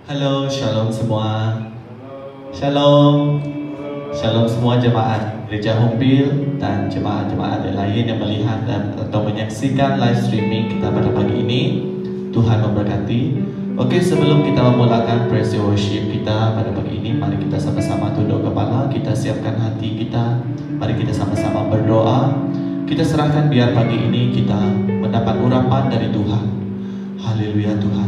Halo, shalom semua. Shalom. Shalom semua jemaat Gereja Hombil dan jemaat-jemaat lain yang melihat atau menyaksikan live streaming kita pada pagi ini. Tuhan memberkati. Oke, sebelum kita memulakan praise and worship kita pada pagi ini, mari kita sama-sama tunduk kepala, kita siapkan hati kita. Mari kita sama-sama berdoa. Kita serahkan biar pagi ini kita mendapat urapan dari Tuhan. Haleluya Tuhan.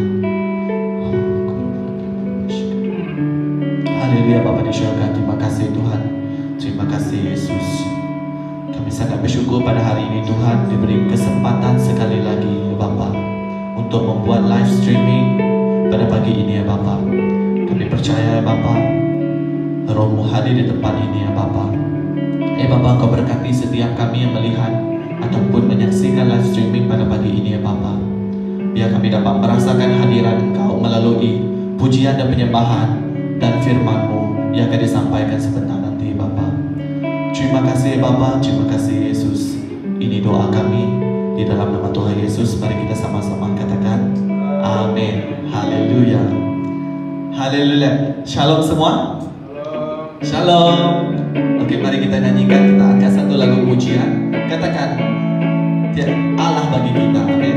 Haleluya Bapa di surga, terima kasih Tuhan. Terima kasih Yesus. Kami sangat bersyukur pada hari ini Tuhan diberi kesempatan sekali lagi Bapa untuk membuat live streaming pada pagi ini ya Bapa. Kami percaya ya Bapa, Roh-Mu hadir di tempat ini ya Bapa. Bapa, Kau berkati setiap kami yang melihat ataupun menyaksikan live streaming pada pagi ini ya Bapa. Biar kami dapat merasakan hadirat Engkau melalui pujian dan penyembahan dan firman-Mu yang akan disampaikan sebentar nanti Bapa. Terima kasih Bapa, terima kasih Yesus. Ini doa kami di dalam nama Tuhan Yesus. Mari kita sama-sama katakan amin. Haleluya. Haleluya. Shalom semua. Shalom. Oke, mari kita nyanyikan. Kita angkat satu lagu pujian. Katakan Allah bagi kita. Amin.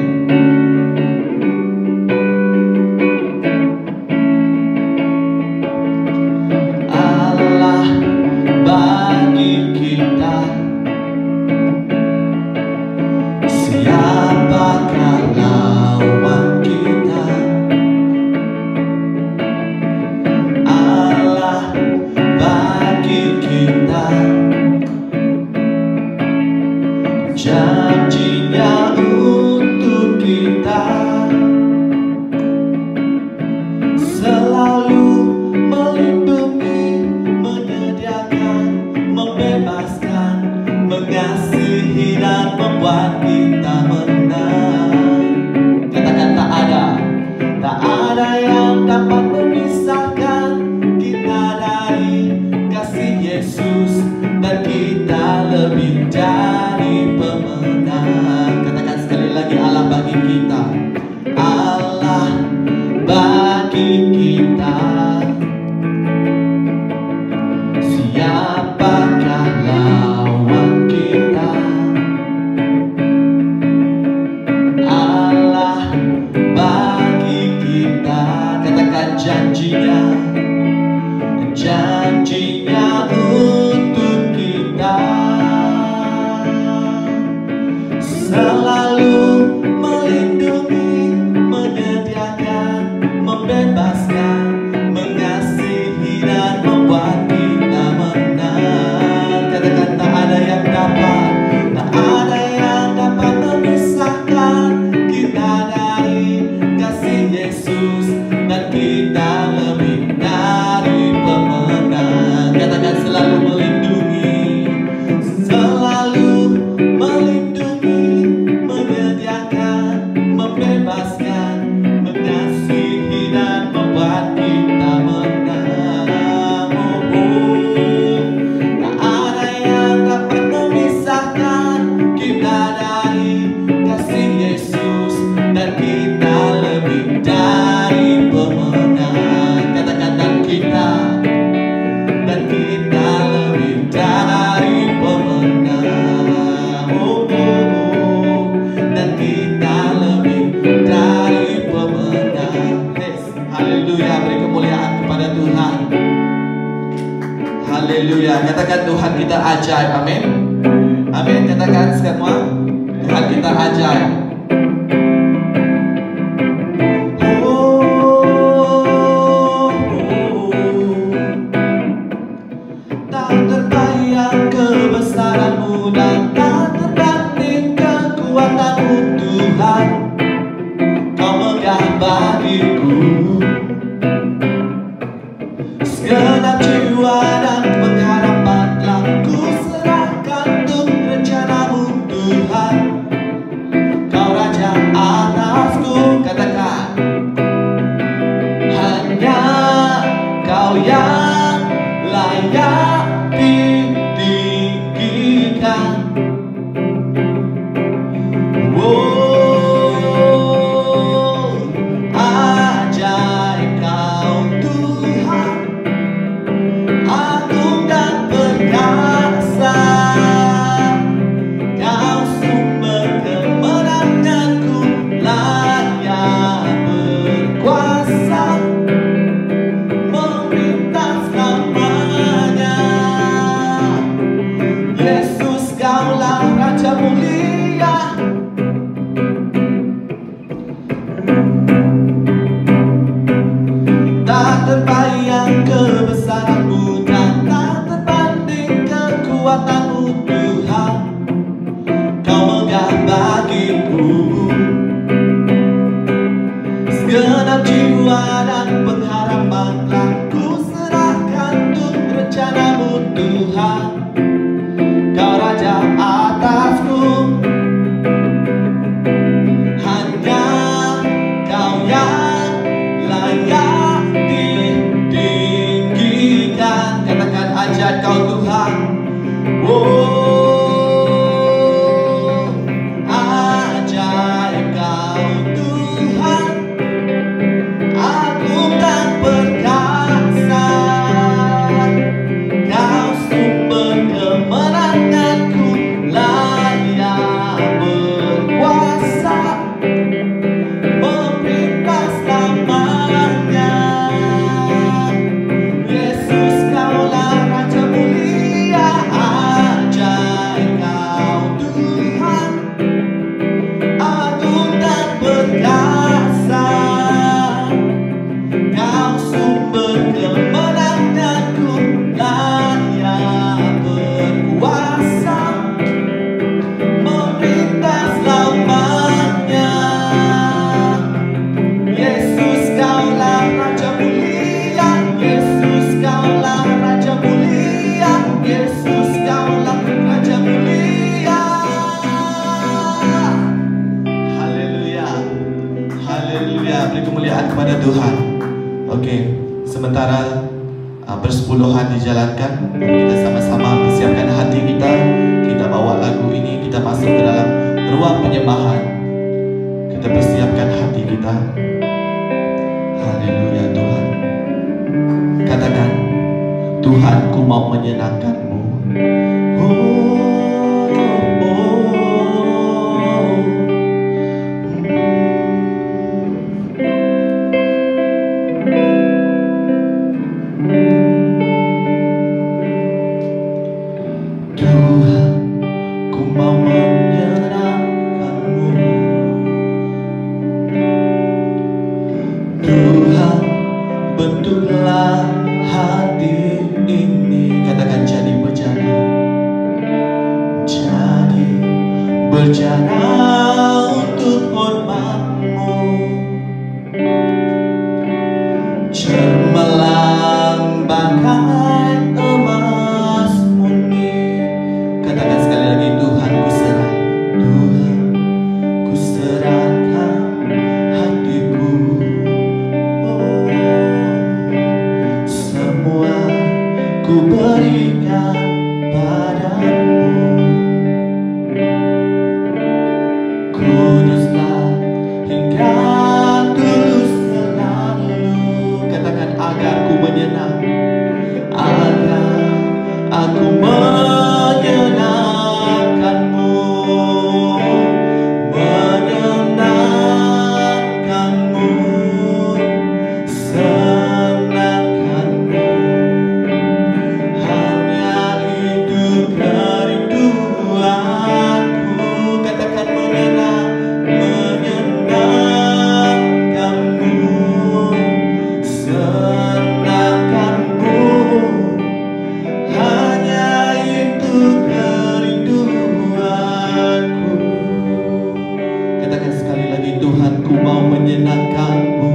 Katakan Tuhan kita ajaib, amin. Amin, katakan semua, Tuhan kita ajaib. Tak terbayang kebesaran-Mu dan tak terbanding kekuatan-Mu Tuhan. Kau megah bagiku segenap jiwa dan pengharapan telah ku serahkan untuk rencana-Mu Tuhan. Kau jiwa dan pengharapan telah ku serahkan untuk rencanamu Tuhan. Kau Raja atasku, hanya Kau yang layak ditinggikan. Katakan ajaib Kau Tuhan. Oh, ajaib Kau Tuhan, agung dan perkasa. Kau sumber kemenanganku, layak berkuasa, memerintah selamanya. Yesus Kaulah Raja mulia, ajaib Kau Tuhan, agung dan perkasa. Kau sumber kemenanganku, layak berkuasa, memerintah selamanya. Yesus Kaulah Raja mulia, Yesus Kaulah Raja mulia, Yesus Kaulah Raja mulia. Haleluya, haleluya. Beri kemuliaan kepada Tuhan. Oke, sementara persepuluhan dijalankan, kita sama-sama persiapkan hati kita. Kita bawa lagu ini, kita masuk ke dalam ruang penyembahan. Kita persiapkan hati kita. Haleluya Tuhan. Katakan, Tuhan, ku mau menyenangkan-Mu. Oh, oh. Tuhan, ku mau menyenangkan-Mu. Tuhan, bentuklah hati ini. Katakan, jadi berjana, jadi berjana untuk hormat-Mu. Cemerlang bagai emas murni. Katakan sekali lagi, Tuhan ku serah, Tuhan ku serahkan hatiku. Oh, semua ku berikan padamu. Kuduslah hingga tulus selalu. Katakan, agar ku menyenang, agar aku menyenangkan-Mu, menyenangkan-Mu, senangkan-Mu. Hanya itu kerinduanku. Katakan, menyenang, menyenangkan-Mu, senangkan-Mu. Hanya itu kerinduanku. Katakan sekali lagi, Tuhan, ku mau menyenangkan-Mu.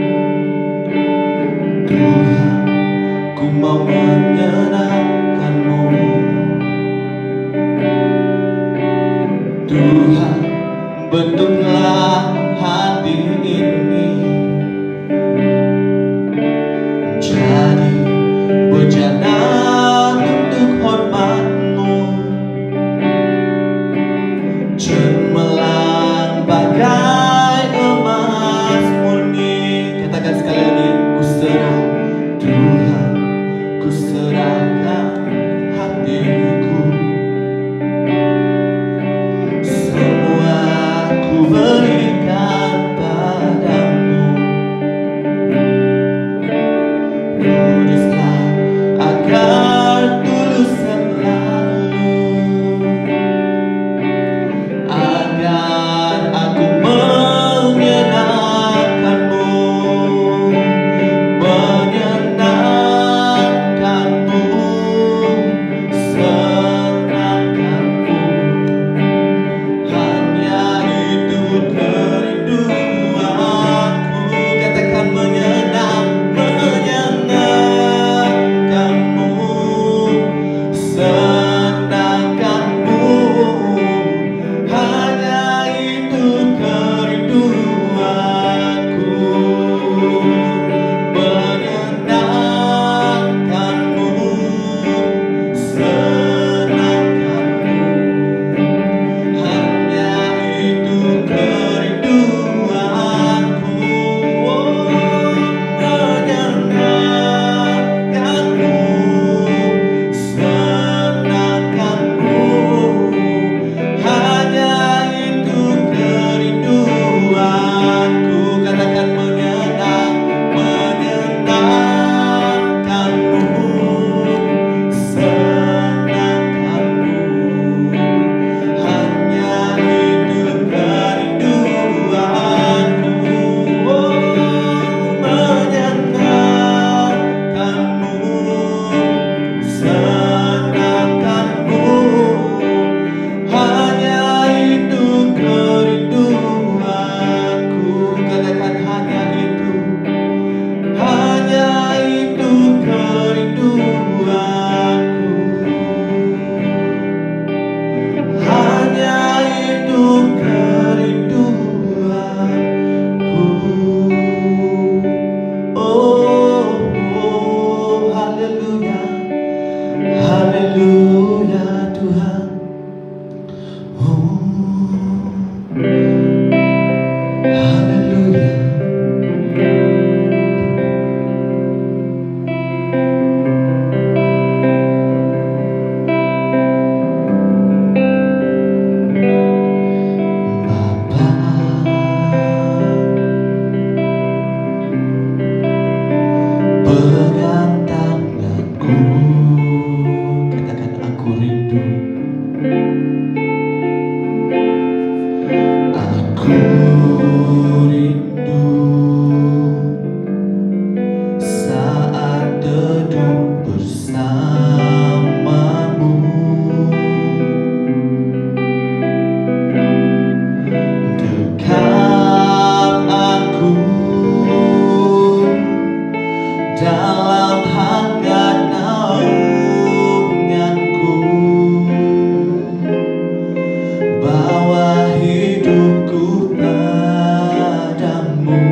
Tuhan, ku mau menyenangkan-Mu. Tuhan, bentuklah hati ini, jadi berjana untuk hormat-Mu. Cemerlang bagai emas murni. Katakan sekali lagi, ku serah, Tuhan, ku serahkan hatiku. Semua ku berikan padamu. Kuduslah agar tulus selalu, agar aku menyenangkan-Mu, menyenangkan-Mu. pegang tanganku, katakan aku rindu. Aku rindu saat teduh bersamamu. Dekap aku dalam hangat naunganku, bawa hidupku padamu,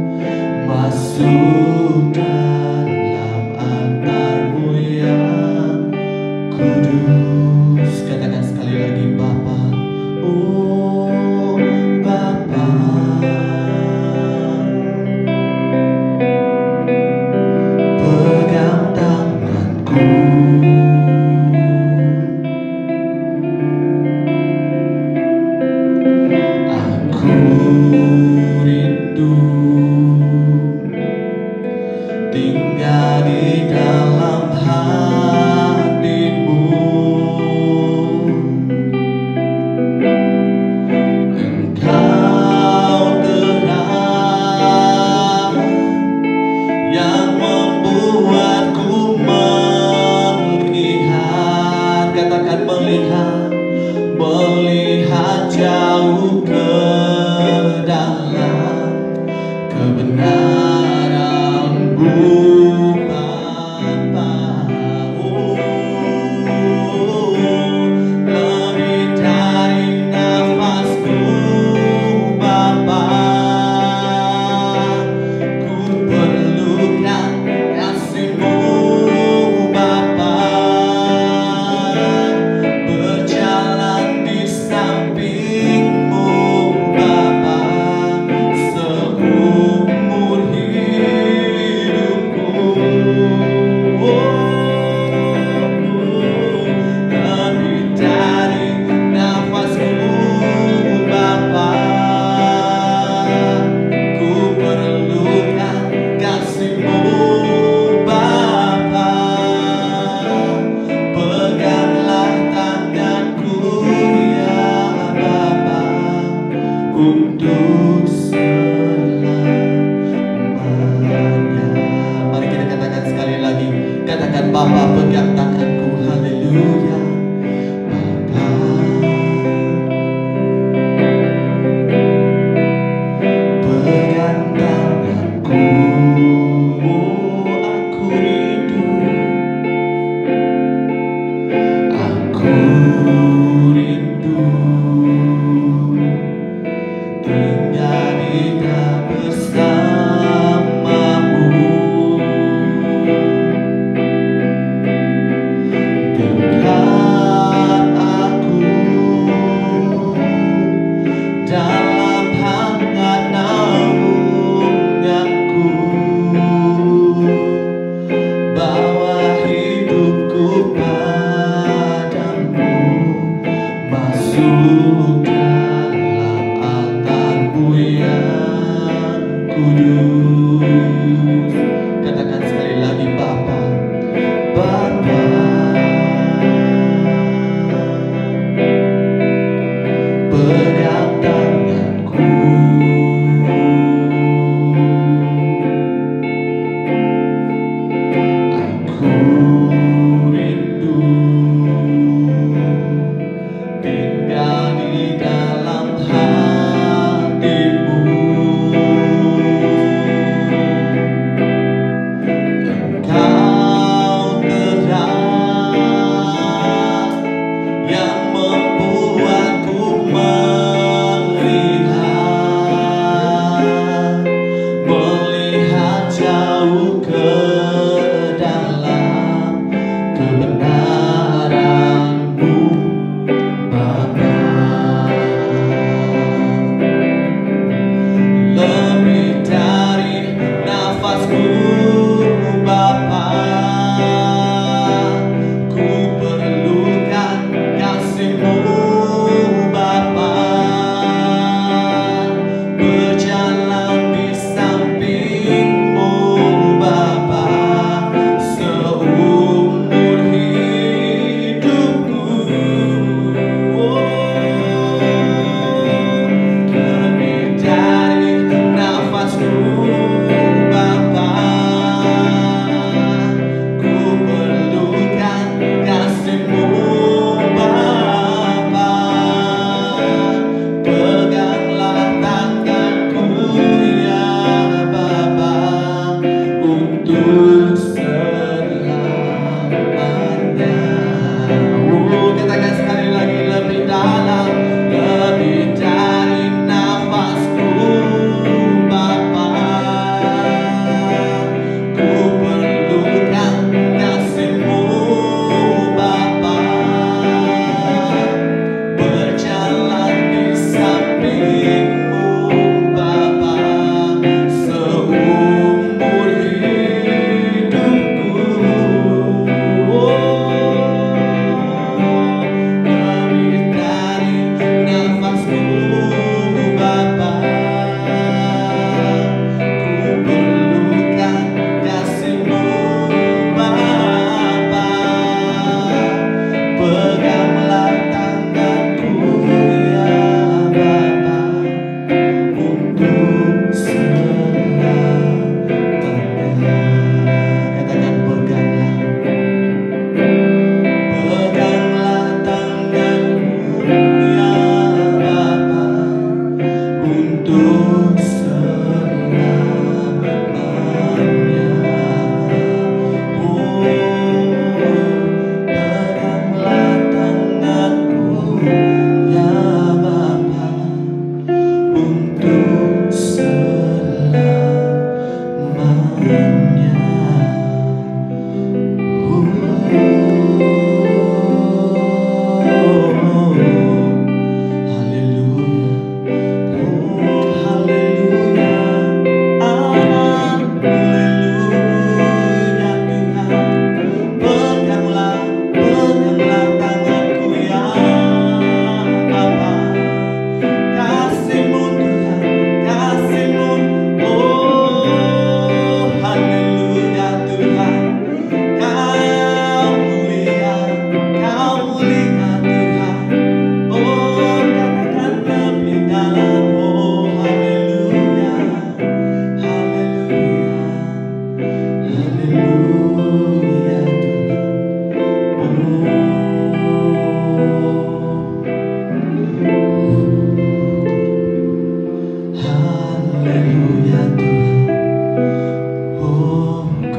masuk dalam altarmu yang kudus. Katakan sekali lagi, Bapa. Oh Bapa, pegang tanganku, aku rindu tinggal di dalam hatimu. Engkau terang yang membuatku melihat, katakan melihat, melihat jauh ke dalam kebenaran-Mu, Bapa.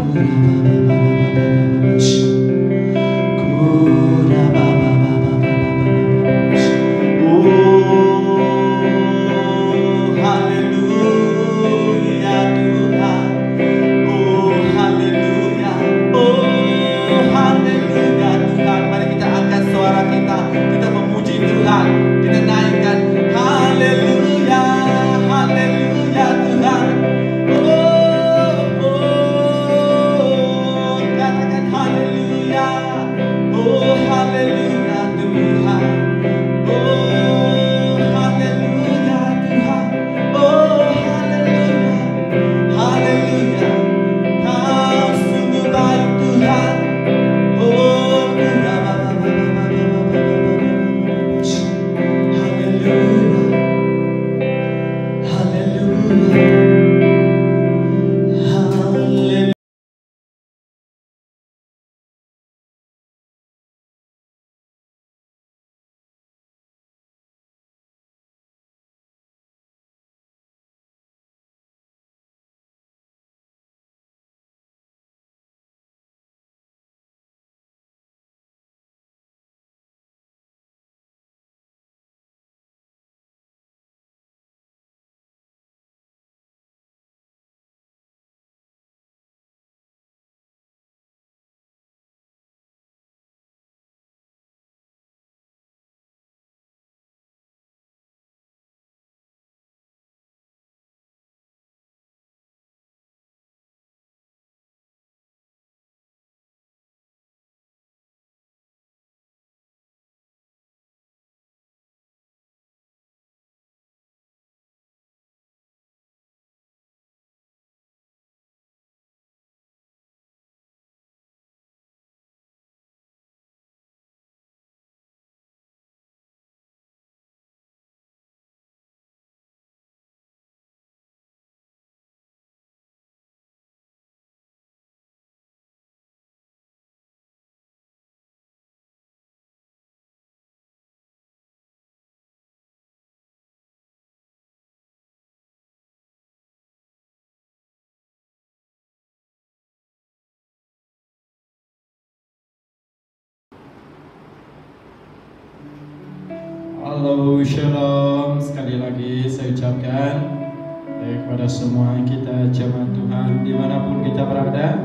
Halo, shalom. Sekali lagi saya ucapkan kepada semua kita jemaat Tuhan dimanapun kita berada.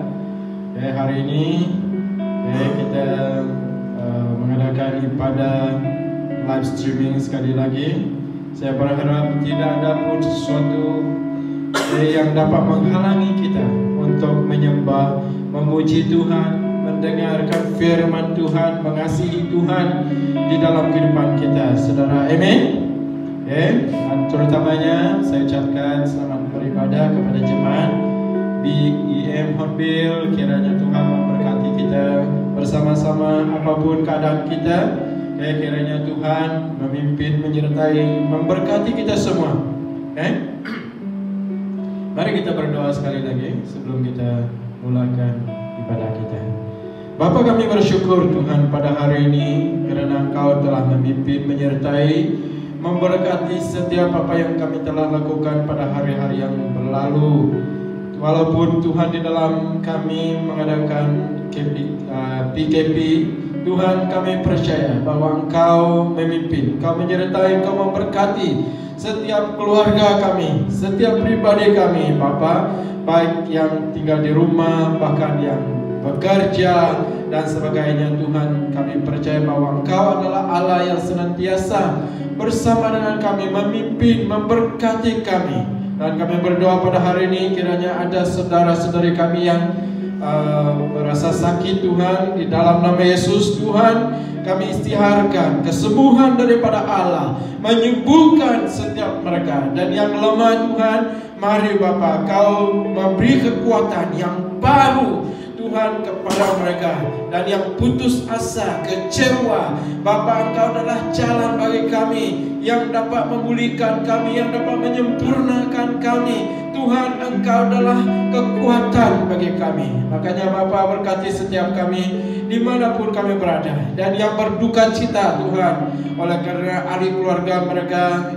Hari ini kita mengadakan ibadah live streaming sekali lagi. Saya berharap tidak ada pun sesuatu yang dapat menghalangi kita untuk menyembah, memuji Tuhan, mendengarkan firman Tuhan, mengasihi Tuhan di dalam kehidupan kita, saudara. Amin. Dan terutamanya saya ucapkan selamat beribadah kepada jemaat BEM Hornbill. Kiranya Tuhan memberkati kita bersama-sama apapun keadaan kita. Kiranya Tuhan memimpin, menyertai, memberkati kita semua. Mari kita berdoa sekali lagi sebelum kita mulakan ibadah kita. Bapa, kami bersyukur Tuhan pada hari ini kerana Engkau telah memimpin, menyertai, memberkati setiap apa yang kami telah lakukan pada hari-hari yang berlalu. Walaupun Tuhan di dalam kami mengadakan PKP, Tuhan kami percaya bahwa Engkau memimpin, Engkau menyertai, Engkau memberkati setiap keluarga kami, setiap pribadi kami, Bapa, baik yang tinggal di rumah, bahkan yang bekerja dan sebagainya. Tuhan, kami percaya bahwa Engkau adalah Allah yang senantiasa bersama dengan kami, memimpin, memberkati kami. Dan kami berdoa pada hari ini kiranya ada saudara-saudari kami yang merasa sakit, Tuhan, di dalam nama Yesus, Tuhan, kami istiharkan kesembuhan daripada Allah, menyembuhkan setiap mereka. Dan yang lemah, Tuhan, mari Bapa, Kau memberi kekuatan yang baru, Tuhan, kepada mereka. Dan yang putus asa, kecewa, Bapa, Engkau adalah jalan bagi kami, yang dapat memulihkan kami, yang dapat menyempurnakan kami. Tuhan, Engkau adalah kekuatan bagi kami. Makanya Bapa, berkati setiap kami dimanapun kami berada. Dan yang berduka cita, Tuhan, oleh karena ahli keluarga mereka yang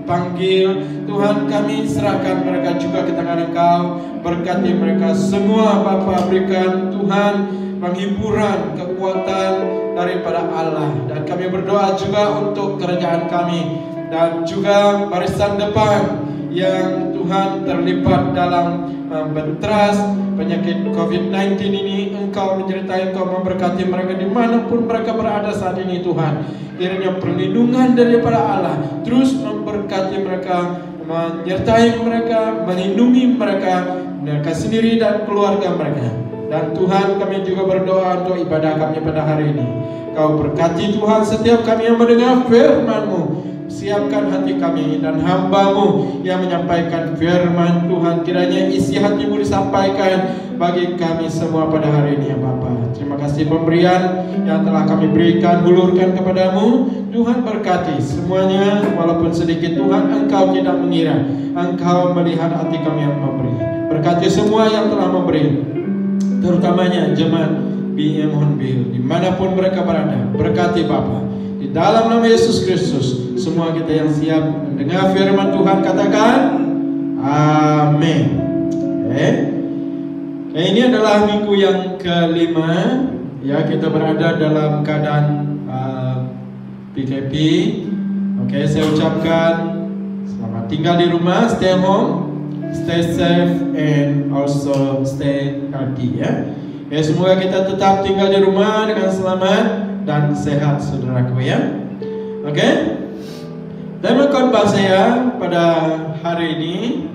panggil. Tuhan, kami serahkan mereka juga ke tangan Engkau. Berkati mereka semua Bapa, berikan Tuhan penghiburan, kekuatan daripada Allah. Dan kami berdoa juga untuk kerajaan kami dan juga barisan depan yang Tuhan terlibat dalam benteras penyakit COVID-19 ini. Engkau menyertai, Engkau memberkati mereka dimanapun mereka berada saat ini Tuhan. Kiranya perlindungan daripada Allah terus memberkati mereka, menyertai mereka, melindungi mereka sendiri dan keluarga mereka. Dan Tuhan, kami juga berdoa untuk ibadah kami pada hari ini. Kau berkati Tuhan setiap kami yang mendengar firman-Mu. Siapkan hati kami dan hamba-Mu yang menyampaikan firman Tuhan. Kiranya isi hati-Mu disampaikan bagi kami semua pada hari ini ya Bapa. Terima kasih pemberian yang telah kami berikan, hulurkan kepada-Mu. Tuhan berkati semuanya, walaupun sedikit Tuhan, Engkau tidak mengira. Engkau melihat hati kami yang memberi. Berkati semua yang telah memberi, terutamanya jemaat BM Hornbill dimanapun mereka berada. Berkati Bapa. Di dalam nama Yesus Kristus, semua kita yang siap mendengar firman Tuhan katakan amin. Ini adalah minggu yang kelima. Ya, kita berada dalam keadaan PKP. Saya ucapkan selamat tinggal di rumah, stay home, stay safe, and also stay healthy ya. Semoga kita tetap tinggal di rumah dengan selamat dan sehat saudaraku ya. Tema khotbah saya pada hari ini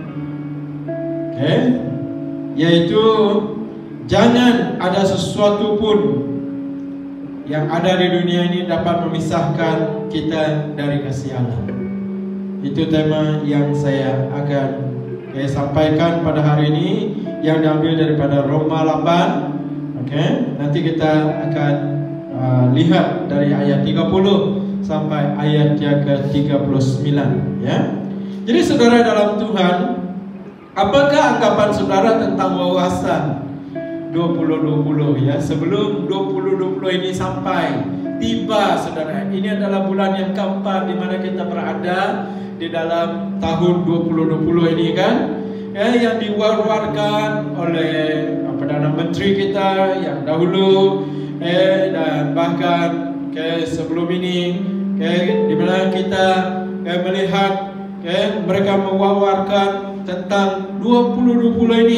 yaitu jangan ada sesuatu pun yang ada di dunia ini dapat memisahkan kita dari kasih Allah. Itu tema yang saya akan sampaikan pada hari ini, yang diambil daripada Roma 8. Nanti kita akan lihat dari ayat 30 sampai ayat yang ke-39 ya. Jadi saudara dalam Tuhan, apakah anggapan saudara tentang wawasan 2020 ya? Sebelum 2020 ini sampai tiba saudara, ini adalah bulan yang keempat di mana kita berada di dalam tahun 2020 ini kan, yang diwar-warkan oleh Perdana Menteri kita yang dahulu, dan bahkan sebelum ini, di mana kita melihat mereka mewawarkan tentang 2020 ini.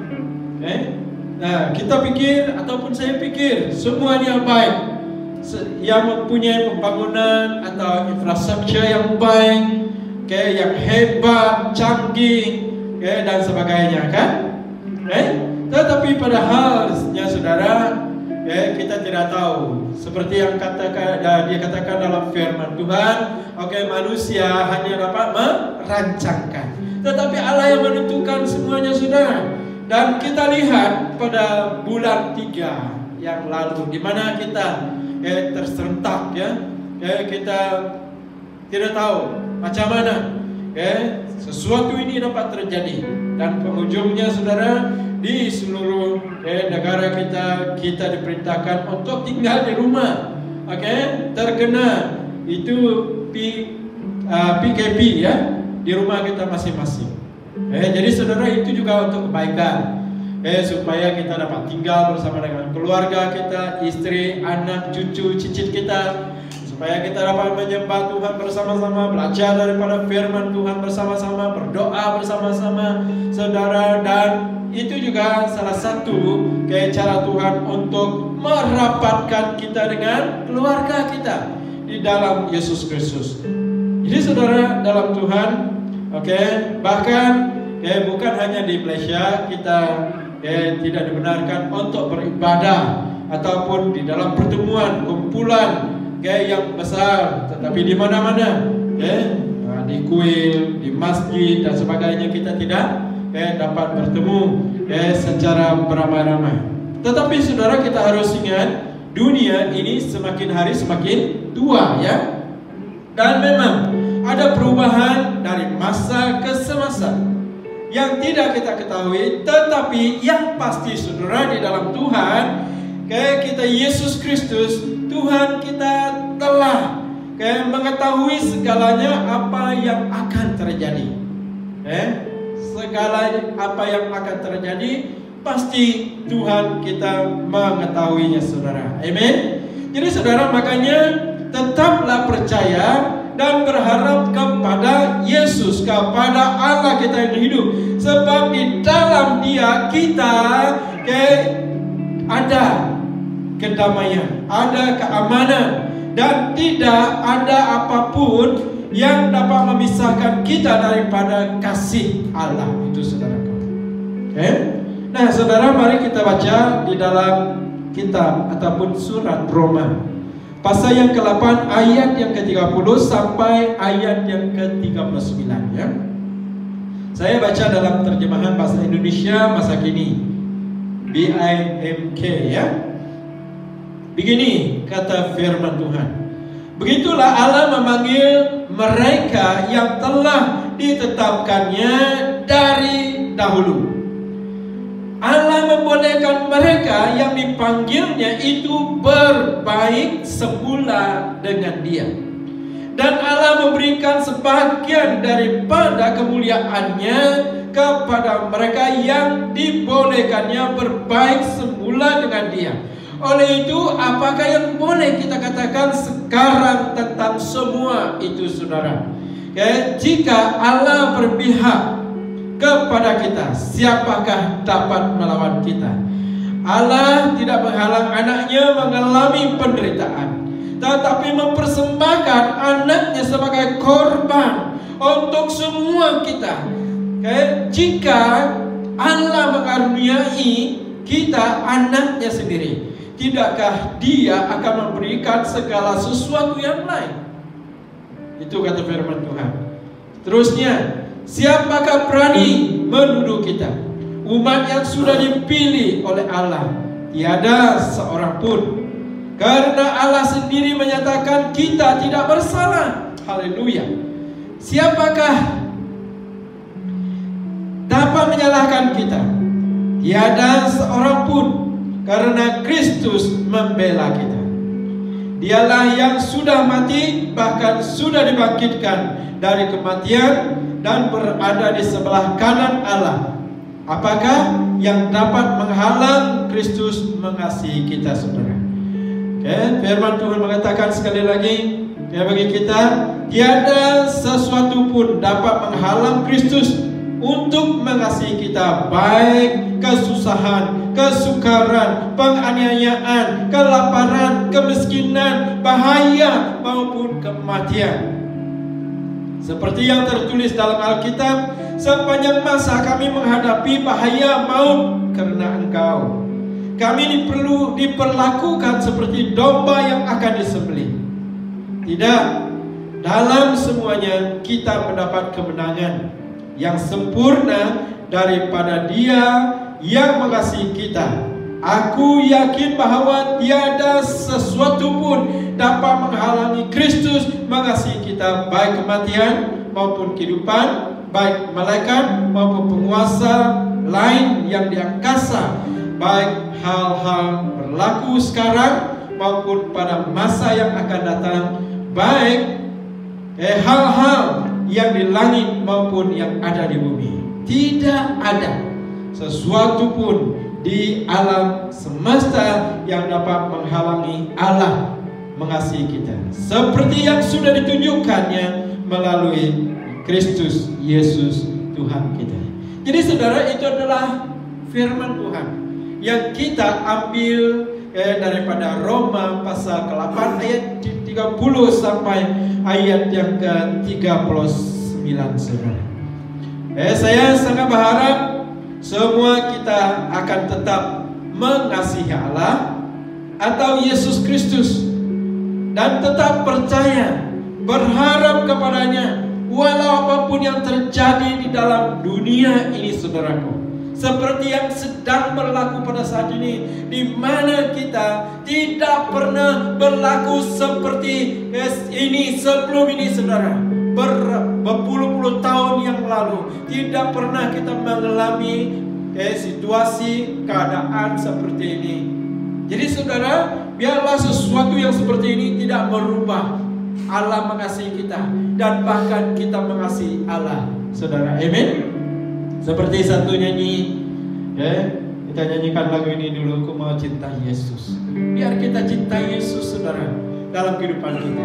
Nah, kita pikir ataupun saya pikir semuanya baik, yang mempunyai pembangunan atau infrastruktur yang baik, yang hebat, canggih, dan sebagainya kan. Tetapi padahalnya saudara, kita tidak tahu. Seperti yang dia katakan dalam firman Tuhan, manusia hanya dapat merancangkan, tetapi Allah yang menentukan semuanya saudara. Dan kita lihat pada bulan 3 yang lalu, di mana kita terserentak ya, kita tidak tahu macam mana sesuatu ini dapat terjadi. Dan penghujungnya saudara, di seluruh negara kita diperintahkan untuk tinggal di rumah. Terkena itu PKP ya, di rumah kita masing-masing. Jadi saudara, itu juga untuk kebaikan, supaya kita dapat tinggal bersama dengan keluarga kita, istri, anak, cucu, cicit kita, supaya kita dapat menyembah Tuhan bersama-sama, belajar daripada firman Tuhan bersama-sama, berdoa bersama-sama saudara. Dan itu juga salah satu cara Tuhan untuk merapatkan kita dengan keluarga kita di dalam Yesus Kristus. Jadi saudara dalam Tuhan, bahkan bukan hanya di Malaysia kita tidak dibenarkan untuk beribadah ataupun di dalam pertemuan kumpulan yang besar, tetapi di mana-mana, di kuil, di masjid dan sebagainya, kita tidak dapat bertemu secara beramai-ramai. Tetapi saudara, kita harus ingat, dunia ini semakin hari semakin tua ya. Dan memang ada perubahan dari masa ke semasa yang tidak kita ketahui, tetapi yang pasti saudara, di dalam Tuhan kita Yesus Kristus, Tuhan kita telah mengetahui segalanya apa yang akan terjadi. Segala apa yang akan terjadi pasti Tuhan kita mengetahuinya, saudara. Amin. Jadi saudara, makanya tetaplah percaya dan berharap kepada Yesus, kepada Allah kita yang hidup. Sebab di dalam Dia kita ada kedamaian, ada keamanan, dan tidak ada apapun yang dapat memisahkan kita daripada kasih Allah itu, saudaraku. Nah, saudara, mari kita baca di dalam kitab ataupun surat Roma, pasal yang ke-8 ayat yang ke-30 sampai ayat yang ke-39 ya. Saya baca dalam terjemahan bahasa Indonesia masa kini, BIMK ya. Begini kata firman Tuhan. Begitulah Allah memanggil mereka yang telah ditetapkannya dari dahulu. Allah membolehkan mereka yang dipanggilnya itu berbaik semula dengan Dia. Dan Allah memberikan sebagian daripada kemuliaannya kepada mereka yang dibolehkannya berbaik semula dengan Dia. Oleh itu, apakah yang boleh kita katakan sekarang tentang semua itu, saudara? Jika Allah berpihak kepada kita, siapakah dapat melawan kita? Allah tidak menghalang anaknya mengalami penderitaan, tetapi mempersembahkan anaknya sebagai korban untuk semua kita. Jika Allah mengaruniai kita anaknya sendiri, tidakkah Dia akan memberikan segala sesuatu yang lain? Itu kata firman Tuhan. Terusnya, siapakah berani menuduh kita, umat yang sudah dipilih oleh Allah? Tiada seorang pun. Karena Allah sendiri menyatakan kita tidak bersalah. Haleluya. Siapakah dapat menyalahkan kita? Tiada seorang pun, karena Kristus membela kita. Dialah yang sudah mati, bahkan sudah dibangkitkan dari kematian, dan berada di sebelah kanan Allah. Apakah yang dapat menghalang Kristus mengasihi kita, saudara? Firman Tuhan mengatakan sekali lagi bagi kita, tiada sesuatu pun dapat menghalang Kristus untuk mengasihi kita, baik kesusahan, kesukaran, penganiayaan, kelaparan, kemiskinan, bahaya maupun kematian. Seperti yang tertulis dalam Alkitab, sepanjang masa kami menghadapi bahaya maut karena Engkau. Kami diperlakukan seperti domba yang akan disembelih. Tidak, dalam semuanya kita mendapat kemenangan yang sempurna daripada Dia yang mengasihi kita. Aku yakin bahwa tiada sesuatu pun dapat menghalangi Kristus mengasihi kita, baik kematian maupun kehidupan, baik malaikat maupun penguasa lain yang di angkasa, baik hal-hal berlaku sekarang maupun pada masa yang akan datang, baik hal-hal yang di langit maupun yang ada di bumi. Tidak ada sesuatu pun di alam semesta yang dapat menghalangi Allah mengasihi kita, seperti yang sudah ditunjukkannya melalui Kristus Yesus Tuhan kita. Jadi saudara, itu adalah firman Tuhan yang kita ambil daripada Roma pasal ke-8 ayat 30 sampai ayat yang ke-39, saudara. Saya sangat berharap semua kita akan tetap mengasihi Allah atau Yesus Kristus, dan tetap percaya, berharap kepadanya walau apapun yang terjadi di dalam dunia ini, saudaraku. Seperti yang sedang berlaku pada saat ini, di mana kita tidak pernah berlaku seperti ini sebelum ini, saudara. Berpuluh-puluh tahun yang lalu tidak pernah kita mengalami situasi keadaan seperti ini. Jadi saudara, biarlah sesuatu yang seperti ini tidak merubah Allah mengasihi kita, dan bahkan kita mengasihi Allah, saudara. Amin. Seperti satu nyanyi, kita nyanyikan lagu ini dulu. Ku mau cinta Yesus. Biar kita cinta Yesus, saudara, dalam kehidupan kita.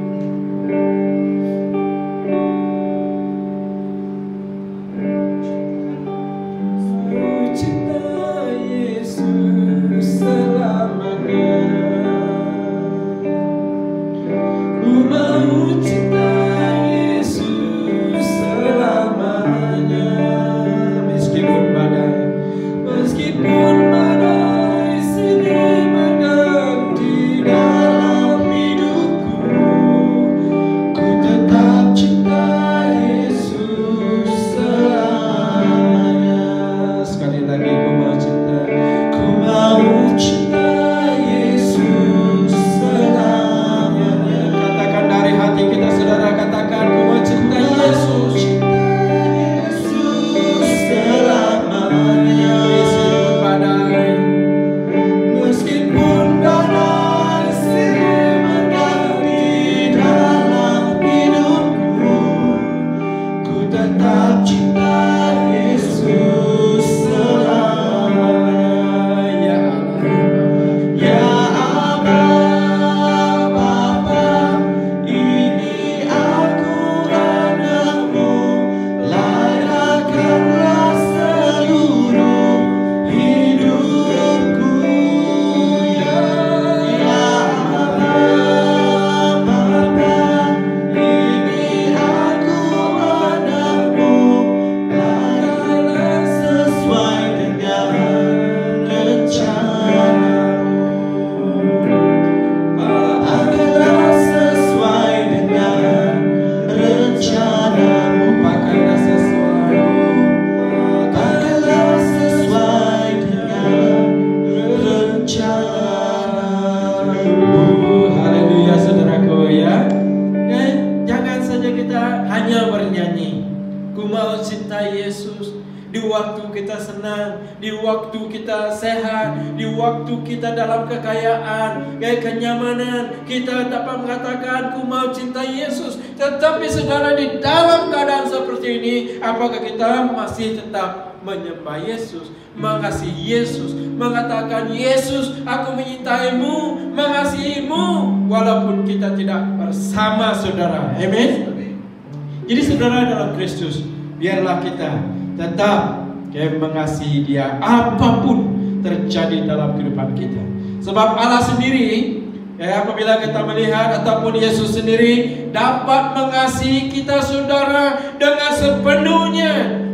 Kita dalam kekayaan, kenyamanan, kita dapat mengatakan ku mau cinta Yesus. Tetapi saudara, di dalam keadaan seperti ini, apakah kita masih tetap menyembah Yesus, mengasihi Yesus, mengatakan Yesus, aku menyintaimu, mengasihimu, walaupun kita tidak bersama, saudara. Amin. Jadi saudara dalam Kristus, biarlah kita tetap mengasihi Dia apapun terjadi dalam kehidupan kita. Sebab Allah sendiri, apabila kita melihat ataupun Yesus sendiri dapat mengasihi kita, saudara, dengan sepenuhnya,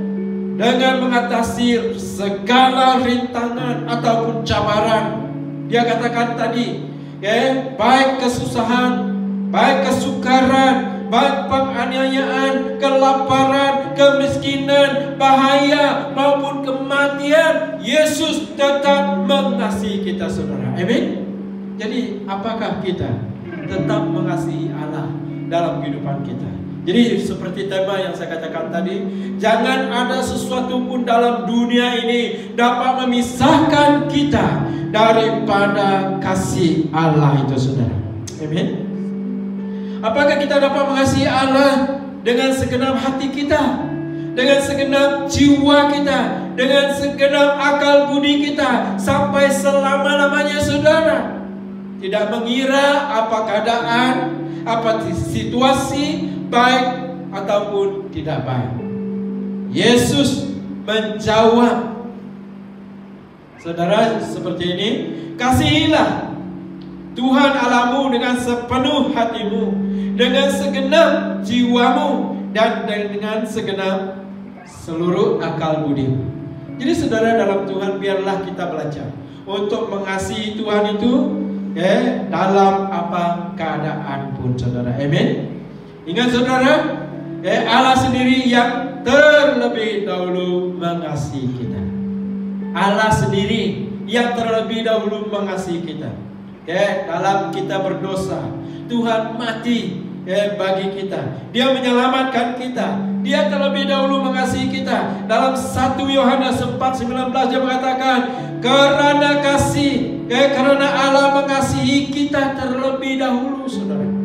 dengan mengatasi segala rintangan ataupun cabaran. Dia katakan tadi, baik kesusahan, baik kesukaran, baik penganiayaan, kelaparan, kemiskinan, bahaya maupun kematian, Yesus tetap mengasihi kita, saudara. Amin. Jadi apakah kita tetap mengasihi Allah dalam kehidupan kita? Jadi seperti tema yang saya katakan tadi, jangan ada sesuatu pun dalam dunia ini dapat memisahkan kita daripada kasih Allah itu, saudara. Amin. Apakah kita dapat mengasihi Allah dengan segenap hati kita, dengan segenap jiwa kita, dengan segenap akal budi kita sampai selama-lamanya, saudara? Tidak mengira apa keadaan, apa situasi, baik ataupun tidak baik. Yesus menjawab, saudara, seperti ini, kasihilah Tuhan Allahmu dengan sepenuh hatimu, dengan segenap jiwamu, dan dengan segenap seluruh akal budimu. Jadi saudara dalam Tuhan, biarlah kita belajar untuk mengasihi Tuhan itu dalam apa keadaan pun, saudara. Amin. Ingat saudara, Allah sendiri yang terlebih dahulu mengasihi kita. Allah sendiri yang terlebih dahulu mengasihi kita. Dalam kita berdosa, Tuhan mati bagi kita. Dia menyelamatkan kita. Dia terlebih dahulu mengasihi kita. Dalam 1 Yohanes 4:19 dia mengatakan, karena kasih, karena Allah mengasihi kita terlebih dahulu, saudara.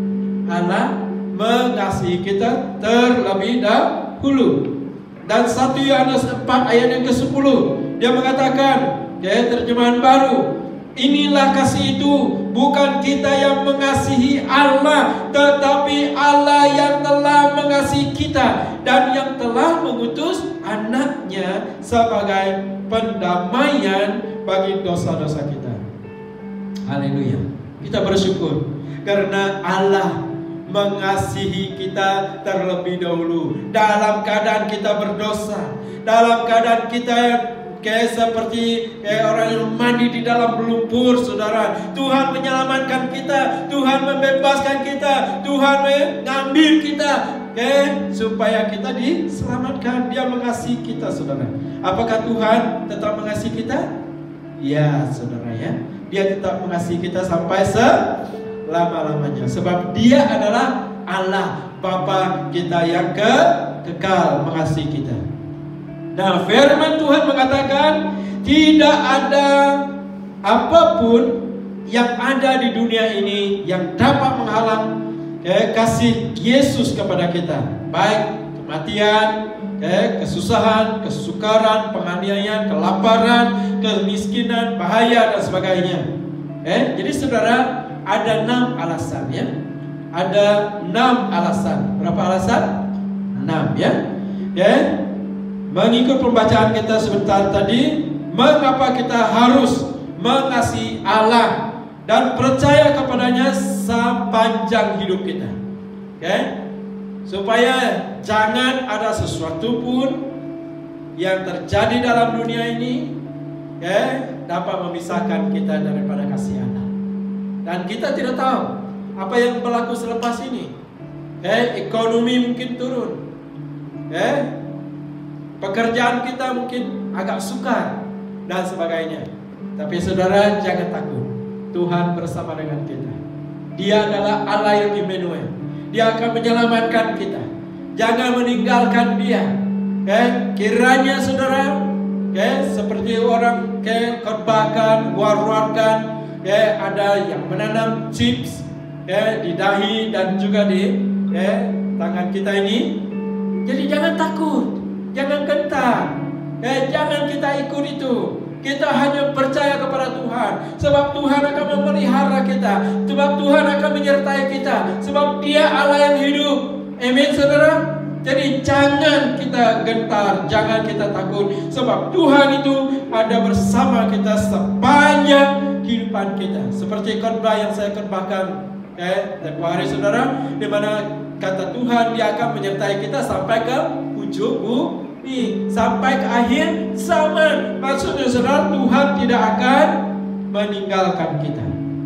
Allah mengasihi kita terlebih dahulu. Dan 1 Yohanes 4 ayat yang ke-10 dia mengatakan, terjemahan baru, inilah kasih itu, bukan kita yang mengasihi Allah, tetapi Allah yang telah mengasihi kita dan yang telah mengutus anaknya sebagai pendamaian bagi dosa-dosa kita. Haleluya. Kita bersyukur karena Allah mengasihi kita terlebih dahulu. Dalam keadaan kita berdosa, dalam keadaan kita seperti orang yang mandi di dalam lumpur, saudara, Tuhan menyelamatkan kita, Tuhan membebaskan kita, Tuhan mengambil kita, supaya kita diselamatkan. Dia mengasihi kita, saudara. Apakah Tuhan tetap mengasihi kita? Ya, saudara, ya. Dia tetap mengasihi kita sampai selama-lamanya, sebab Dia adalah Allah Bapa kita yang kekal mengasihi kita. Nah, firman Tuhan mengatakan tidak ada apapun yang ada di dunia ini yang dapat menghalang kasih Yesus kepada kita, baik kematian, kesusahan, kesukaran, penganiayaan, kelaparan, kemiskinan, bahaya dan sebagainya. Jadi saudara, ada 6 alasan, ya. Ada 6 alasan. Berapa alasan? 6, ya. Mengikut pembacaan kita sebentar tadi, mengapa kita harus mengasihi Allah dan percaya kepadanya sepanjang hidup kita. Supaya jangan ada sesuatu pun yang terjadi dalam dunia ini dapat memisahkan kita daripada kasih Allah. Dan kita tidak tahu apa yang berlaku selepas ini. Ekonomi mungkin turun, pekerjaan kita mungkin agak sukar dan sebagainya. Tapi saudara, jangan takut. Tuhan bersama dengan kita. Dia adalah Allah yang Immanuel. Dia akan menyelamatkan kita. Jangan meninggalkan Dia. Kiranya saudara, seperti orang khotbahkan, war-warkan, ada yang menanam chips di dahi dan juga di tangan kita ini. Jadi jangan takut, jangan gentar, jangan kita ikut itu. Kita hanya percaya kepada Tuhan, sebab Tuhan akan memelihara kita, sebab Tuhan akan menyertai kita, sebab Dia Allah yang hidup. Amin, saudara. Jadi jangan kita gentar, jangan kita takut, sebab Tuhan itu ada bersama kita sepanjang kehidupan kita. Seperti khotbah yang saya khotbahkan tempoh hari, saudara, di mana kata Tuhan Dia akan menyertai kita sampai ke ujung bumi, sampai ke akhir zaman. Maksudnya saudara, Tuhan tidak akan meninggalkan kita.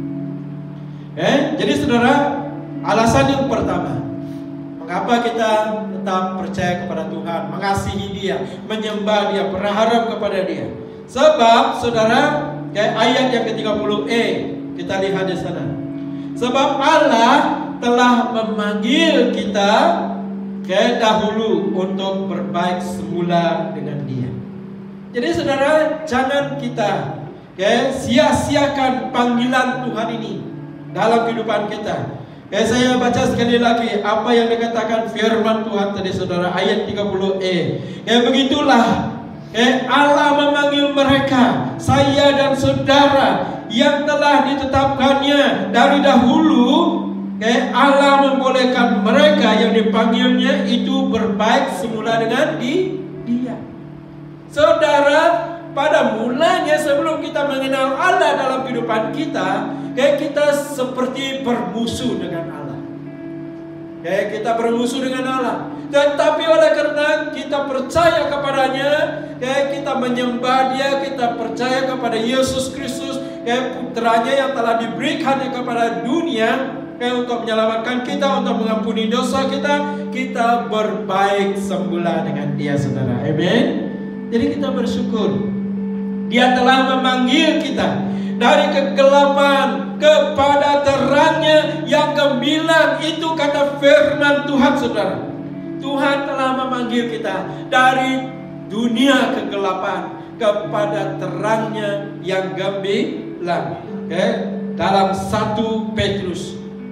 Jadi saudara, alasan yang pertama, mengapa kita tetap percaya kepada Tuhan, mengasihi Dia, menyembah Dia, berharap kepada Dia. Sebab saudara, ayat yang ke-30e kita lihat di sana. Sebab Allah telah memanggil kita dahulu untuk berbaik semula dengan Dia. Jadi saudara, jangan kita sia-siakan panggilan Tuhan ini dalam kehidupan kita. Saya baca sekali lagi apa yang dikatakan firman Tuhan tadi, saudara, ayat 30e. Begitulah Allah memanggil mereka, saya dan saudara, yang telah ditetapkannya dari dahulu. Allah membolehkan mereka yang dipanggilnya itu berbaik semula dengan Dia. Saudara, pada mulanya sebelum kita mengenal Allah dalam kehidupan kita, kita seperti bermusuh dengan Allah. Kita bermusuh dengan Allah. Tetapi oleh karena kita percaya kepadanya, kita menyembah Dia, kita percaya kepada Yesus Kristus, putranya yang telah diberikan kepada dunia, untuk menyelamatkan kita, untuk mengampuni dosa kita, kita berbaik semula dengan Dia, saudara. Amin. Jadi kita bersyukur Dia telah memanggil kita dari kegelapan kepada terangnya yang gemilang. Itu kata firman Tuhan, saudara. Tuhan telah memanggil kita dari dunia kegelapan kepada terangnya yang gemilang. Dalam 1 Petrus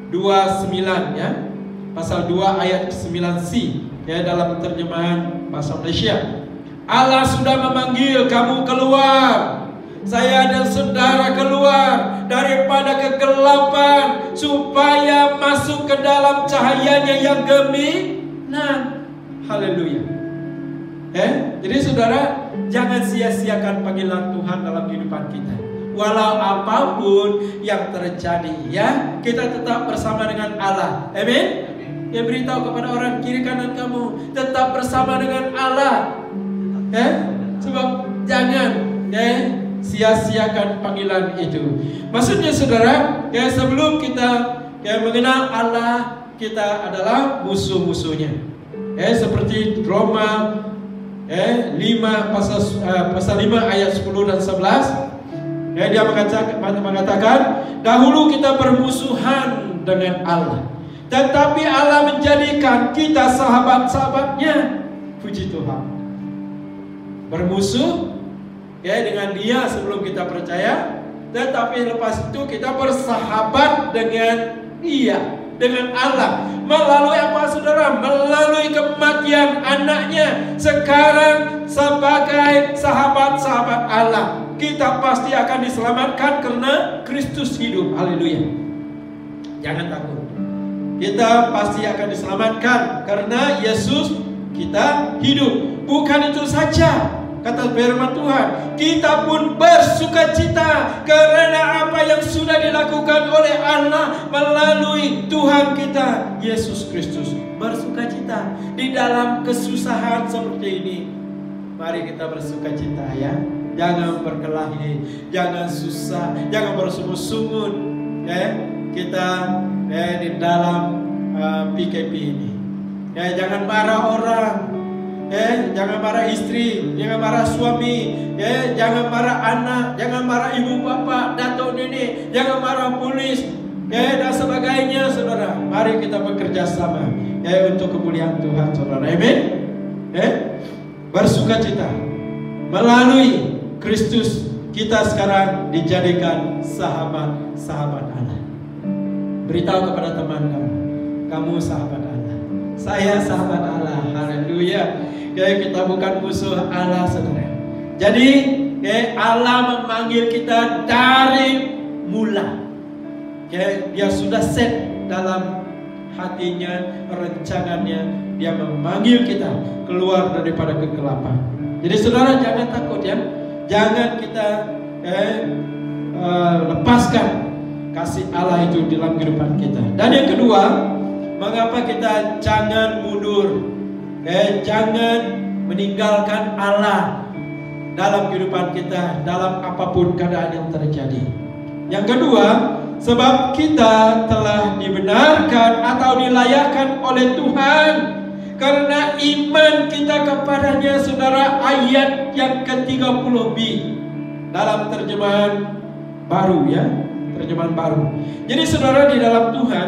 29 ya. Pasal 2 ayat 9c ya, dalam terjemahan bahasa Malaysia. Allah sudah memanggil kamu keluar. Saya dan saudara keluar daripada kegelapan supaya masuk ke dalam cahayanya yang gemilang. Haleluya. Jadi saudara, jangan sia-siakan panggilan Tuhan dalam kehidupan kita. Walau apapun yang terjadi ya, kita tetap bersama dengan Allah. Amin. Ya, beritahu kepada orang kiri kanan kamu, tetap bersama dengan Allah. Sebab jangan sia-siakan panggilan itu. Maksudnya saudara, sebelum kita mengenal Allah, kita adalah musuh-musuhnya. Seperti Roma 5 pasal 5 ayat 10 dan 11. Dia mengatakan, dahulu kita bermusuhan dengan Allah, tetapi Allah menjadikan kita sahabat-sahabatnya. Puji Tuhan. Bermusuh dengan dia sebelum kita percaya, tetapi lepas itu kita bersahabat dengan dia, dengan Allah. Melalui apa saudara? Melalui kematian anaknya. Sekarang sebagai sahabat-sahabat Allah, kita pasti akan diselamatkan karena Kristus hidup. Haleluya. Jangan takut. Kita pasti akan diselamatkan karena Yesus kita hidup. Bukan itu saja, kata firman Tuhan, kita pun bersukacita karena apa yang sudah dilakukan oleh Allah melalui Tuhan kita Yesus Kristus. Bersukacita di dalam kesusahan seperti ini. Mari kita bersukacita ya. Jangan berkelahi, jangan susah, jangan bersungut-sungut. Kita di dalam PKP ini. Jangan marah orang. Jangan marah istri, jangan marah suami, jangan marah anak, jangan marah ibu bapak, datuk nenek, jangan marah polis, dan sebagainya, saudara. Mari kita bekerja sama, untuk kemuliaan Tuhan, saudara. Amin. Bersukacita melalui Kristus, kita sekarang dijadikan sahabat-sahabat Allah. Beritahu kepada teman kamu sahabat Allah. Saya sahabat Allah. Haleluya. Kita bukan musuh Allah, saudara. Jadi Allah memanggil kita dari mula. Dia sudah set dalam hatinya, rencananya. Dia memanggil kita keluar daripada kegelapan. Jadi saudara, jangan takut ya. Jangan kita lepaskan kasih Allah itu dalam kehidupan kita. Dan yang kedua, mengapa kita jangan mundur? Jangan meninggalkan Allah dalam kehidupan kita, dalam apapun keadaan yang terjadi. Yang kedua, sebab kita telah dibenarkan atau dilayakkan oleh Tuhan karena iman kita kepadanya, saudara. Ayat yang ke-30b dalam terjemahan baru ya, terjemahan baru. Jadi saudara, di dalam Tuhan,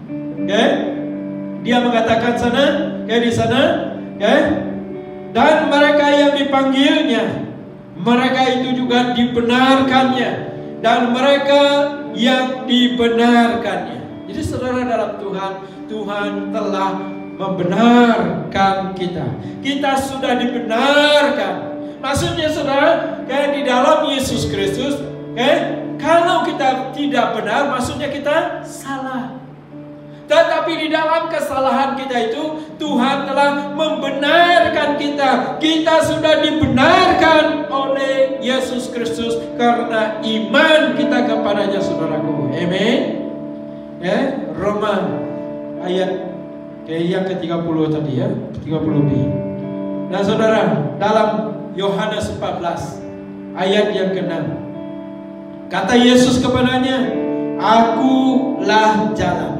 dia mengatakan di sana, dan mereka yang dipanggilnya, mereka itu juga dibenarkannya, dan mereka yang dibenarkannya. Jadi saudara, dalam Tuhan telah membenarkan kita. Kita sudah dibenarkan. Maksudnya saudara, di dalam Yesus Kristus, kalau kita tidak benar, maksudnya kita salah. Tetapi di dalam kesalahan kita itu, Tuhan telah membenarkan kita. Kita sudah dibenarkan oleh Yesus Kristus karena iman kita kepadanya, saudaraku. Amin. Roma ayat yang ke-30 tadi ya, 30b. Nah saudara, dalam Yohanes 14 ayat yang ke-6, kata Yesus kepadanya, "Akulah jalan,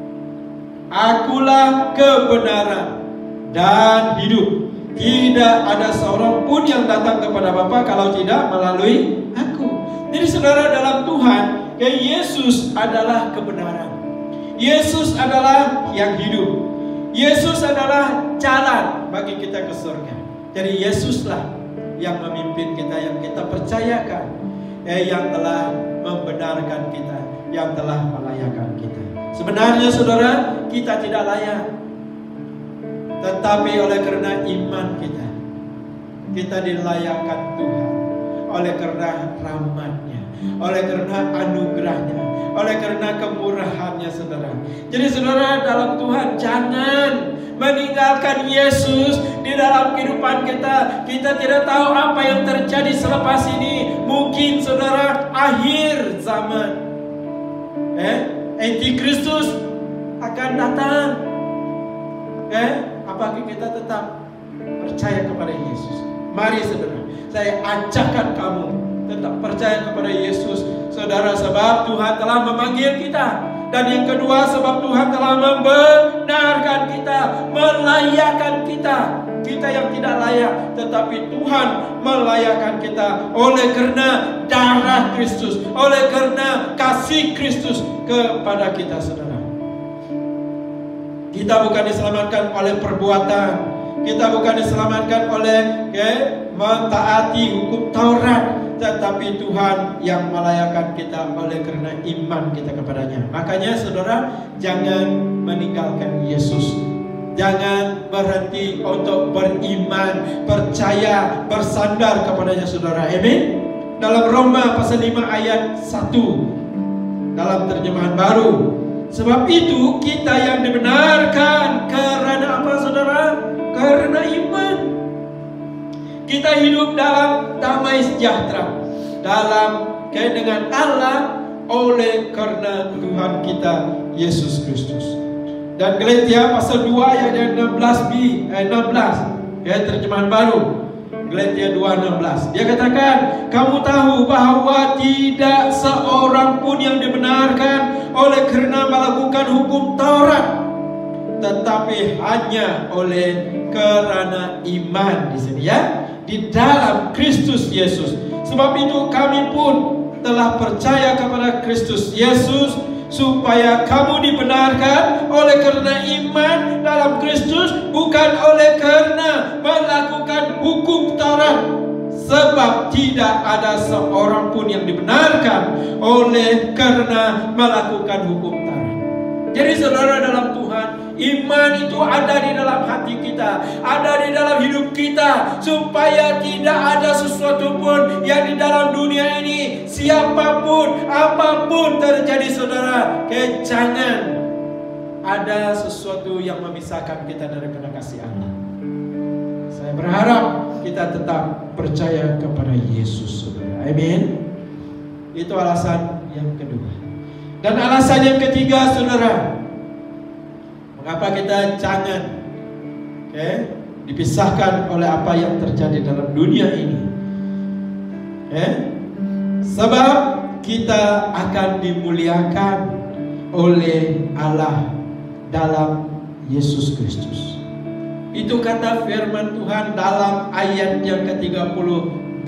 Akulah kebenaran dan hidup. Tidak ada seorang pun yang datang kepada Bapa kalau tidak melalui Aku." Jadi saudara, dalam Tuhan, Yesus adalah kebenaran. Yesus adalah yang hidup. Yesus adalah jalan bagi kita ke surga. Jadi Yesuslah yang memimpin kita, yang kita percayakan. yang telah membenarkan kita, yang telah melayakkan kita. Sebenarnya saudara, kita tidak layak, tetapi oleh karena iman kita dilayakkan Tuhan. Oleh karena rahmat-Nya, oleh karena anugerah-Nya, oleh karena kemurahan-Nya, saudara. Jadi saudara, dalam Tuhan jangan meninggalkan Yesus di dalam kehidupan kita. Kita tidak tahu apa yang terjadi selepas ini. Mungkin saudara, akhir zaman, Antikristus akan datang. Apakah kita tetap percaya kepada Yesus? Mari saudara, saya ajakkan kamu tetap percaya kepada Yesus, saudara, sebab Tuhan telah memanggil kita. Dan yang kedua, sebab Tuhan telah membenarkan kita, melayakkan kita. Kita yang tidak layak, tetapi Tuhan melayakkan kita oleh karena darah Kristus, oleh karena kasih Kristus kepada kita, saudara. Kita bukan diselamatkan oleh perbuatan, kita bukan diselamatkan oleh mentaati hukum Taurat, tetapi Tuhan yang melayakkan kita oleh karena iman kita kepadanya. Makanya saudara, jangan meninggalkan Yesus. Jangan berhenti untuk beriman, percaya, bersandar kepadanya, saudara. Amin. Dalam Roma pasal 5 ayat 1 dalam terjemahan baru, sebab itu kita yang dibenarkan karena apa, saudara? Karena iman. Kita hidup dalam damai sejahtera dengan Allah oleh karena Tuhan kita Yesus Kristus. Dan Galatia pasal 2 ayat 16b, 16, terjemahan baru. Galatia 2:16. Dia katakan, kamu tahu bahwa tidak seorang pun yang dibenarkan oleh karena melakukan hukum Taurat, tetapi hanya oleh karena iman di sini, di dalam Kristus Yesus. Sebab itu kami pun telah percaya kepada Kristus Yesus, supaya kamu dibenarkan oleh karena iman dalam Kristus, bukan oleh karena melakukan hukum Taurat. Sebab tidak ada seorang pun yang dibenarkan oleh karena melakukan hukum Taurat. Jadi saudara, dalam Tuhan, iman itu ada di dalam hati kita, ada di dalam hidup kita, supaya tidak ada sesuatu pun yang di dalam dunia ini, siapapun, apapun terjadi, saudara, jangan ada sesuatu yang memisahkan kita daripada kasih Allah. Saya berharap kita tetap percaya kepada Yesus, saudara. Amin. Itu alasan yang kedua. Dan alasan yang ketiga, saudara, mengapa kita jangan dipisahkan oleh apa yang terjadi dalam dunia ini? Sebab kita akan dimuliakan oleh Allah dalam Yesus Kristus. Itu kata firman Tuhan dalam ayat yang ke-30b,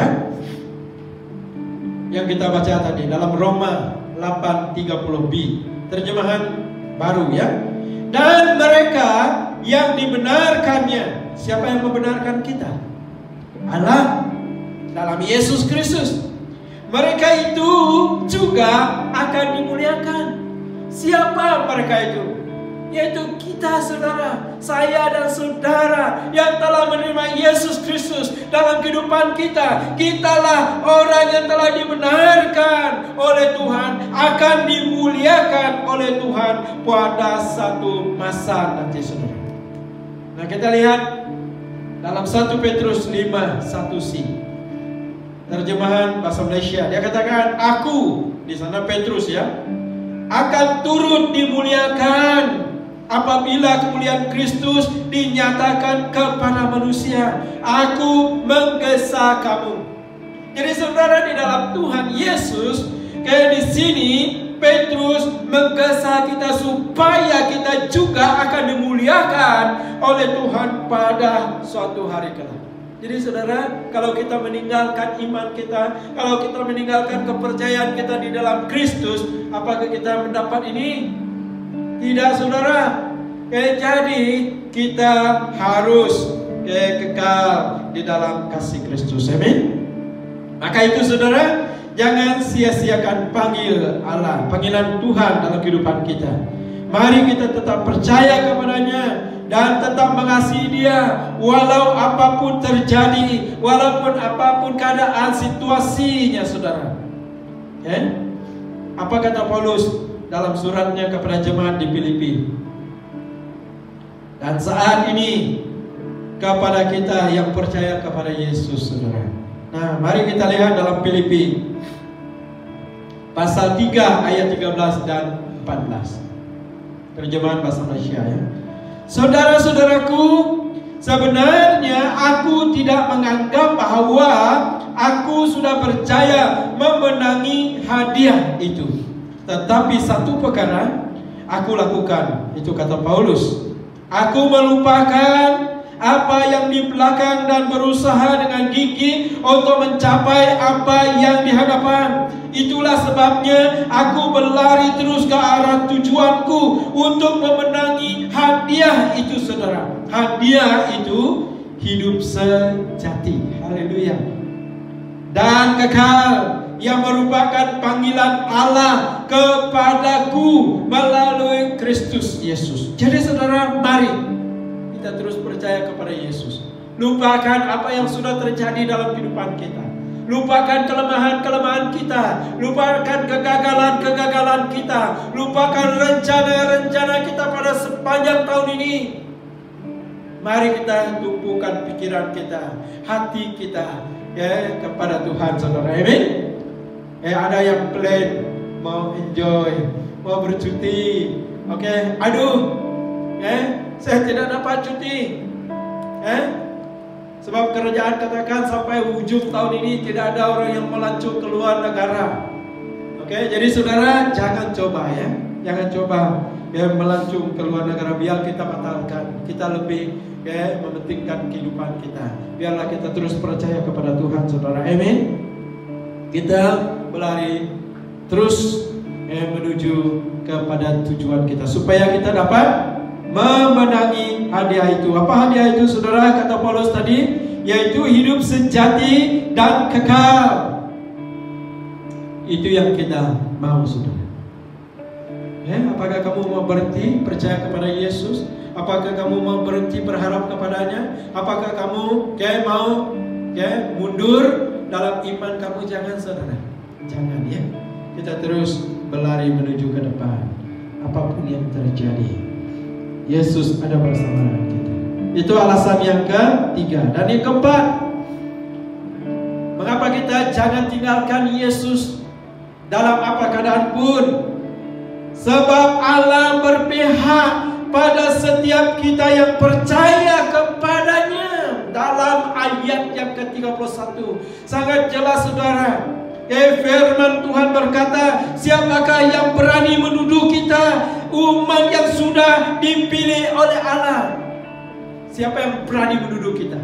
yang kita baca tadi dalam Roma 8:30b, terjemahan baru, Dan mereka yang dibenarkannya, siapa yang membenarkan kita? Allah dalam Yesus Kristus. Mereka itu juga akan dimuliakan. Siapa mereka itu? Yaitu kita, saudara, saya dan saudara yang telah menerima Yesus Kristus dalam kehidupan kita. Kitalah orang yang telah dibenarkan oleh Tuhan, akan dimuliakan oleh Tuhan pada satu masa nanti, saudara. Nah, kita lihat dalam 1 Petrus 5:1c, terjemahan bahasa Malaysia. Dia katakan, aku, di sana Petrus akan turut dimuliakan apabila kemuliaan Kristus dinyatakan kepada manusia. Aku menggesa kamu. Jadi saudara, di dalam Tuhan Yesus, kayak di sini Petrus menggesa kita supaya kita juga akan dimuliakan oleh Tuhan pada suatu hari kelak. Jadi saudara, kalau kita meninggalkan iman kita, kalau kita meninggalkan kepercayaan kita di dalam Kristus, apakah kita mendapat ini? Tidak, saudara. Jadi kita harus kekal di dalam kasih Kristus. Amin. Maka itu saudara, Jangan sia-siakan panggil Allah, panggilan Tuhan dalam kehidupan kita. Mari kita tetap percaya kepadanya dan tetap mengasihi Dia walau apapun terjadi, walaupun apapun keadaan situasinya, saudara. Apa kata Paulus dalam suratnya kepada jemaat di Filipi? Dan saat ini kepada kita yang percaya kepada Yesus, saudara. Nah, mari kita lihat dalam Filipi pasal 3 ayat 13 dan 14. Terjemahan bahasa Malaysia ya. Saudara-saudaraku, sebenarnya aku tidak menganggap bahwa aku sudah percaya memenangi hadiah itu. Tetapi satu perkara aku lakukan, itu kata Paulus. Aku melupakan apa yang di belakang dan berusaha dengan gigih untuk mencapai apa yang di hadapan. Itulah sebabnya aku berlari terus ke arah tujuanku untuk memenangi hadiah itu, saudara. Hadiah itu hidup sejati. Haleluya. Dan kekal, yang merupakan panggilan Allah kepadaku melalui Kristus Yesus. Jadi saudara, mari kita terus percaya kepada Yesus. Lupakan apa yang sudah terjadi dalam kehidupan kita. Lupakan kelemahan-kelemahan kita. Lupakan kegagalan-kegagalan kita. Lupakan rencana-rencana kita pada sepanjang tahun ini. Mari kita tumpukan pikiran kita, hati kita ya kepada Tuhan, saudara. Amin. Ada yang plan, mau enjoy, mau bercuti. Oke, aduh. Saya tidak dapat cuti. Sebab kerajaan katakan sampai ujung tahun ini tidak ada orang yang melancong keluar negara. Oke, jadi saudara jangan coba ya. Jangan coba melancong keluar negara, biar kita batalkan. Kita lebih mementingkan kehidupan kita. Biarlah kita terus percaya kepada Tuhan, saudara. Amin. Kita berlari terus menuju kepada tujuan kita supaya kita dapat memenangi hadiah itu. Apa hadiah itu, saudara? Kata Paulus tadi, yaitu hidup sejati dan kekal. Itu yang kita mau, saudara. Apakah kamu mau berhenti percaya kepada Yesus? Apakah kamu mau berhenti berharap kepadanya? Apakah kamu mau mundur dalam iman kamu? Jangan, saudara. Jangan ya. Kita terus berlari menuju ke depan. Apapun yang terjadi, Yesus ada bersama kita. Itu alasan yang ketiga. Dan yang keempat, mengapa kita jangan tinggalkan Yesus dalam apa keadaan pun? Sebab Allah berpihak pada setiap kita yang percaya kepadanya. Dalam ayat yang ke-31 sangat jelas, saudara. Firman Tuhan berkata, siapakah yang berani menuduh kita, umat yang sudah dipilih oleh Allah? Siapa yang berani menuduh kita?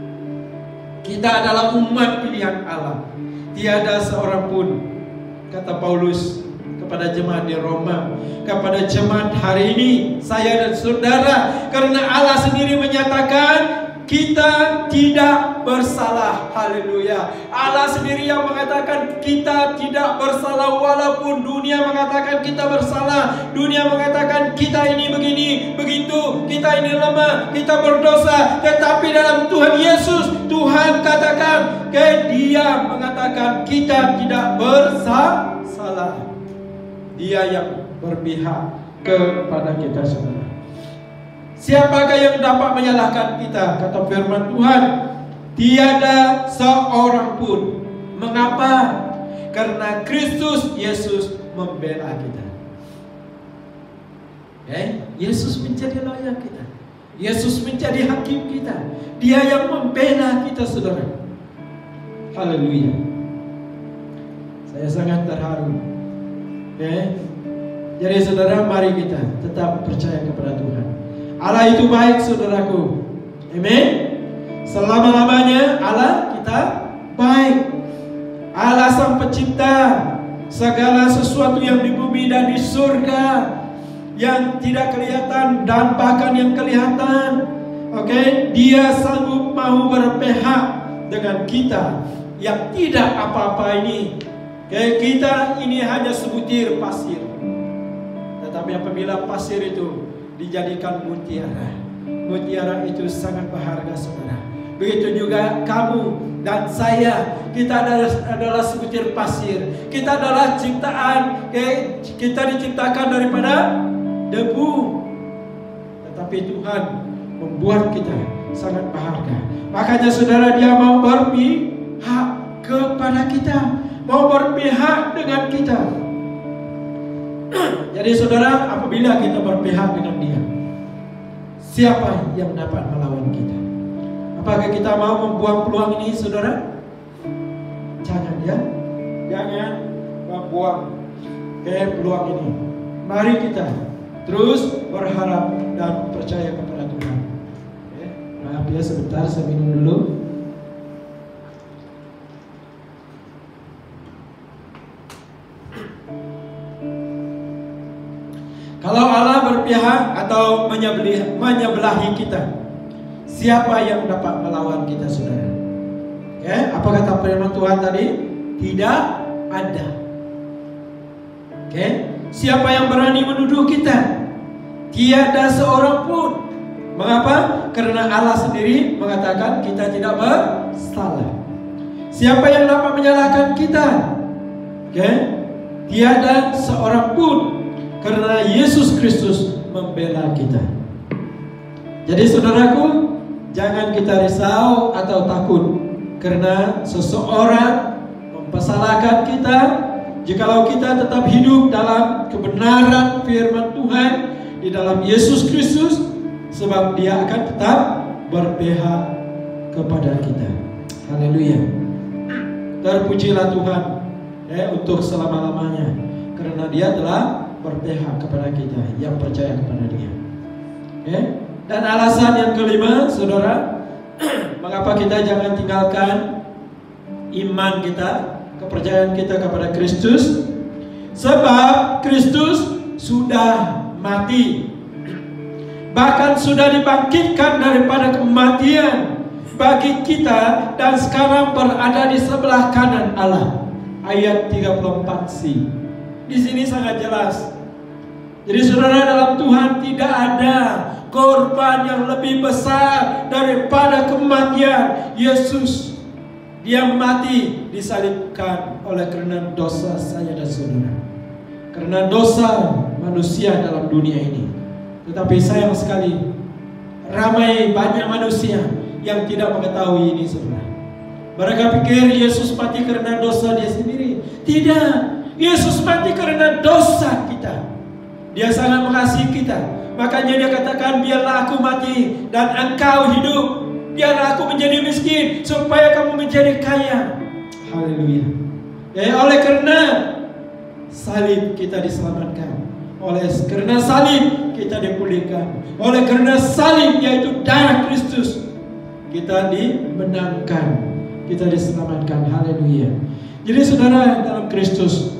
Kita adalah umat pilihan Allah. Tiada seorang pun, kata Paulus kepada jemaat di Roma, kepada jemaat hari ini, saya dan saudara, karena Allah sendiri menyatakan kita tidak bersalah. Haleluya. Allah sendiri yang mengatakan kita tidak bersalah, walaupun dunia mengatakan kita bersalah. Dunia mengatakan kita ini begini, begitu, kita ini lemah, kita berdosa. Tetapi dalam Tuhan Yesus, Tuhan katakan, Dia mengatakan kita tidak bersalah. Dia yang berpihak kepada kita semua. Siapakah yang dapat menyalahkan kita? Kata firman Tuhan, tiada seorang pun. Mengapa? Karena Kristus Yesus membela kita. Yesus menjadi lawyer kita. Yesus menjadi hakim kita. Dia yang membela kita, saudara. Haleluya. Saya sangat terharu. Jadi saudara, mari kita tetap percaya kepada Tuhan. Allah itu baik, saudaraku. Amin. Selama-lamanya Allah kita baik. Allah sang pencipta segala sesuatu yang di bumi dan di surga, yang tidak kelihatan dan bahkan yang kelihatan. Dia sanggup mau berpihak dengan kita yang tidak apa-apa ini. Kita ini hanya sebutir pasir. Tetapi apabila pasir itu dijadikan mutiara, mutiara itu sangat berharga, saudara. Begitu juga kamu dan saya, kita adalah sebutir pasir. Kita adalah ciptaan, kita diciptakan daripada debu. Tetapi Tuhan membuat kita sangat berharga. Makanya saudara, Dia mau berpihak kepada kita, mau berpihak dengan kita. Jadi saudara, apabila kita berpihak dengan Dia, siapa yang dapat melawan kita? Apakah kita mau membuang peluang ini, saudara? Jangan ya, jangan membuang peluang ini. Mari kita terus berharap dan percaya kepada Tuhan. Maaf ya, sebentar saya minum dulu. Kalau Allah berpihak atau menyebelahi kita, siapa yang dapat melawan kita, saudara? Apa kata firman Tuhan tadi? Tidak ada. Siapa yang berani menuduh kita? Tiada seorang pun. Mengapa? Karena Allah sendiri mengatakan kita tidak bersalah. Siapa yang dapat menyalahkan kita? Tiada seorang pun. Karena Yesus Kristus membela kita. Jadi saudaraku, jangan kita risau atau takut karena seseorang mempersalahkan kita. Jikalau kita tetap hidup dalam kebenaran firman Tuhan di dalam Yesus Kristus, sebab Dia akan tetap berpihak kepada kita. Haleluya. Terpujilah Tuhan untuk selama-lamanya, karena Dia telah berpihak kepada kita yang percaya kepada Dia. Dan alasan yang kelima, saudara, mengapa kita jangan tinggalkan iman kita, kepercayaan kita kepada Kristus? Sebab Kristus sudah mati, bahkan sudah dibangkitkan daripada kematian bagi kita, dan sekarang berada di sebelah kanan Allah. Ayat 34c. Di sini sangat jelas. Jadi saudara, dalam Tuhan tidak ada korban yang lebih besar daripada kematian Yesus. Dia mati disalibkan oleh karena dosa saya dan saudara, karena dosa manusia dalam dunia ini. Tetapi sayang sekali, banyak manusia yang tidak mengetahui ini, saudara. Mereka pikir Yesus mati karena dosa dia sendiri. Tidak, Yesus mati karena dosa kita. Dia sangat mengasihi kita. Makanya Dia katakan, biarlah aku mati dan engkau hidup. Biarlah aku menjadi miskin supaya kamu menjadi kaya. Haleluya. Oleh karena salib kita diselamatkan. Oleh karena salib kita dipulihkan. Oleh karena salib, yaitu darah Kristus, kita dimenangkan, kita diselamatkan. Haleluya. Jadi saudara, dalam Kristus,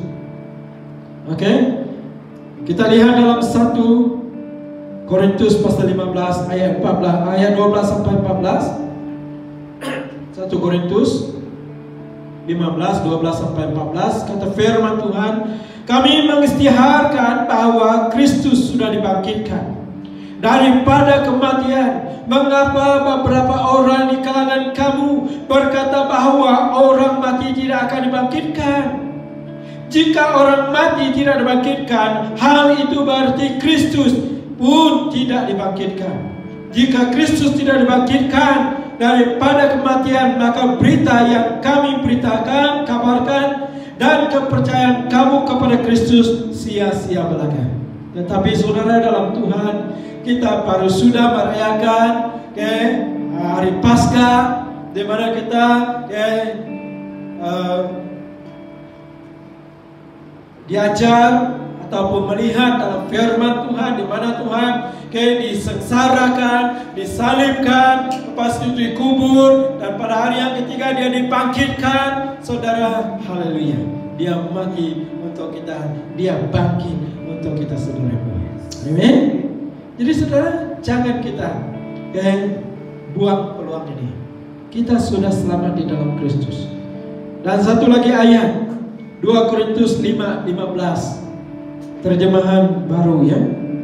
kita lihat dalam 1 Korintus pasal 15 ayat 14, ayat 12 sampai 14. 1 Korintus 15, 12 sampai 14, kata firman Tuhan, kami mengisytiharkan bahwa Kristus sudah dibangkitkan daripada kematian. Mengapa beberapa orang di kalangan kamu berkata bahwa orang mati tidak akan dibangkitkan? Jika orang mati tidak dibangkitkan, hal itu berarti Kristus pun tidak dibangkitkan. Jika Kristus tidak dibangkitkan daripada kematian, maka berita yang kami beritakan, kabarkan, dan kepercayaan kamu kepada Kristus sia-sia belaka. Tetapi saudara, dalam Tuhan, kita baru sudah merayakan hari Paskah, di mana kita diajar ataupun melihat dalam firman Tuhan, di mana Tuhan disengsarakan, disalibkan, lepas itu dikubur, dan pada hari yang ketiga Dia dibangkitkan. Saudara, haleluya, Dia mati untuk kita, Dia bangkit untuk kita, saudara. Amin. Jadi saudara, jangan kita buang peluang ini. Kita sudah selamat di dalam Kristus. Dan satu lagi ayat 2 Korintus 5:15 terjemahan baru ya.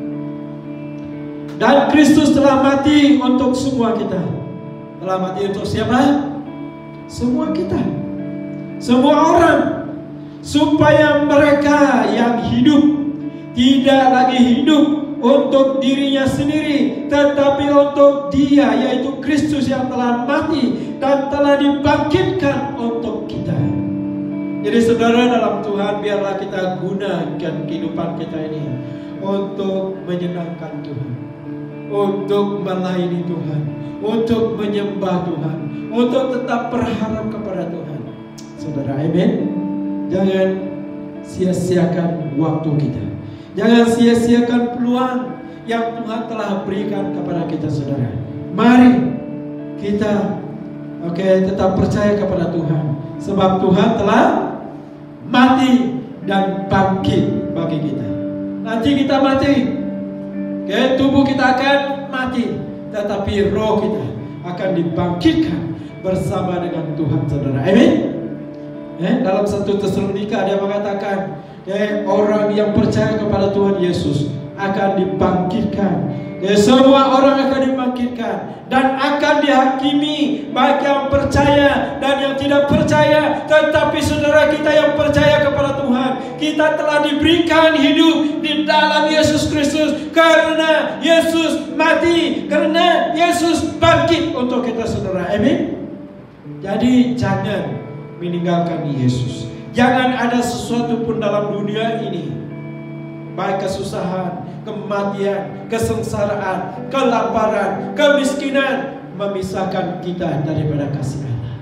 Dan Kristus telah mati untuk semua kita. Telah mati untuk siapa? Semua kita, semua orang, supaya mereka yang hidup tidak lagi hidup untuk dirinya sendiri, tetapi untuk Dia, yaitu Kristus yang telah mati dan telah dibangkitkan untuk kita. Jadi saudara dalam Tuhan, biarlah kita gunakan kehidupan kita ini untuk menyenangkan Tuhan, untuk melayani Tuhan, untuk menyembah Tuhan, untuk tetap berharap kepada Tuhan. Saudara, amin. Jangan sia-siakan waktu kita. Jangan sia-siakan peluang yang Tuhan telah berikan kepada kita, saudara. Mari kita tetap percaya kepada Tuhan, sebab Tuhan telah mati dan bangkit bagi kita. Nanti kita mati, tubuh kita akan mati, tetapi roh kita akan dibangkitkan bersama dengan Tuhan, saudara. Amin. Dalam 1 Tesalonika dia mengatakan, orang yang percaya kepada Tuhan Yesus akan dibangkitkan. Semua orang akan dibangkitkan dan akan dihakimi, baik yang percaya dan yang tidak percaya. Tetapi saudara kita yang percaya kepada Tuhan, kita telah diberikan hidup di dalam Yesus Kristus, karena Yesus mati, karena Yesus bangkit untuk kita, saudara. Amin. Jadi jangan meninggalkan Yesus. Jangan ada sesuatu pun dalam dunia ini, baik kesusahan, kematian, kesengsaraan, kelaparan, kemiskinan, memisahkan kita daripada kasih Allah.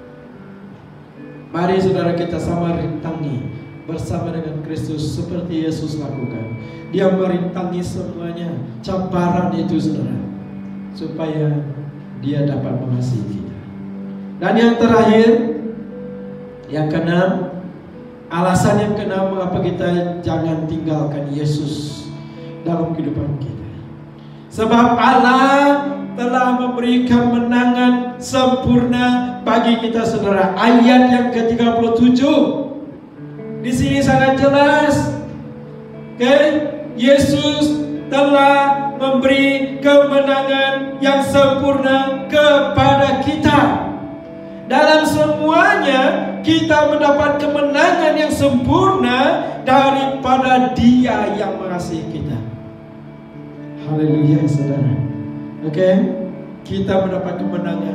Mari saudara kita sama rintangi bersama dengan Kristus seperti Yesus lakukan. Dia merintangi semuanya cabaran itu, saudara, supaya Dia dapat mengasihi kita. Dan yang terakhir, yang keenam, alasan yang keenam mengapa kita jangan tinggalkan Yesus dalam kehidupan kita. Sebab Allah telah memberikan kemenangan sempurna bagi kita, saudara. Ayat yang ke-37 di sini sangat jelas. Yesus telah memberi kemenangan yang sempurna kepada kita. Dalam semuanya kita mendapat kemenangan yang sempurna daripada Dia yang mengasihi kita. Haleluya, saudara. Kita mendapat kemenangan.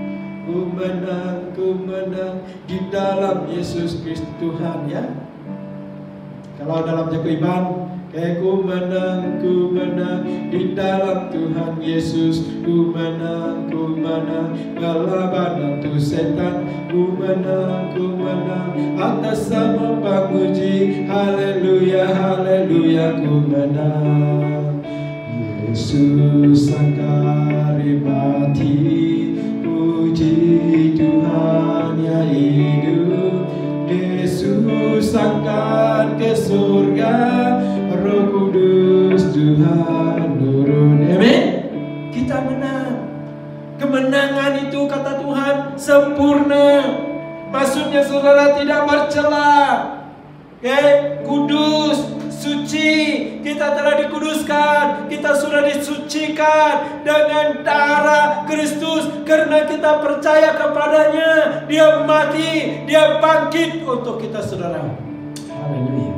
Ku menang di dalam Yesus Kristus Tuhan, ya. Kalau dalam Jakliban, ku menang di dalam Tuhan Yesus. Ku menang melawan tu setan. Ku menang atas sama panguji. Haleluya, haleluya, ku menang. Yesus angkari mati, puji Tuhan yang hidup. Yesus angkat ke surga, Roh Kudus Tuhan turun. Amin. Kita menang. Kemenangan itu, kata Tuhan, sempurna. Maksudnya saudara tidak bercela, kudus, suci. Kita telah dikuduskan, kita sudah disucikan dengan darah Kristus, karena kita percaya kepadanya. Dia mati, Dia bangkit untuk kita, saudara. Haleluya.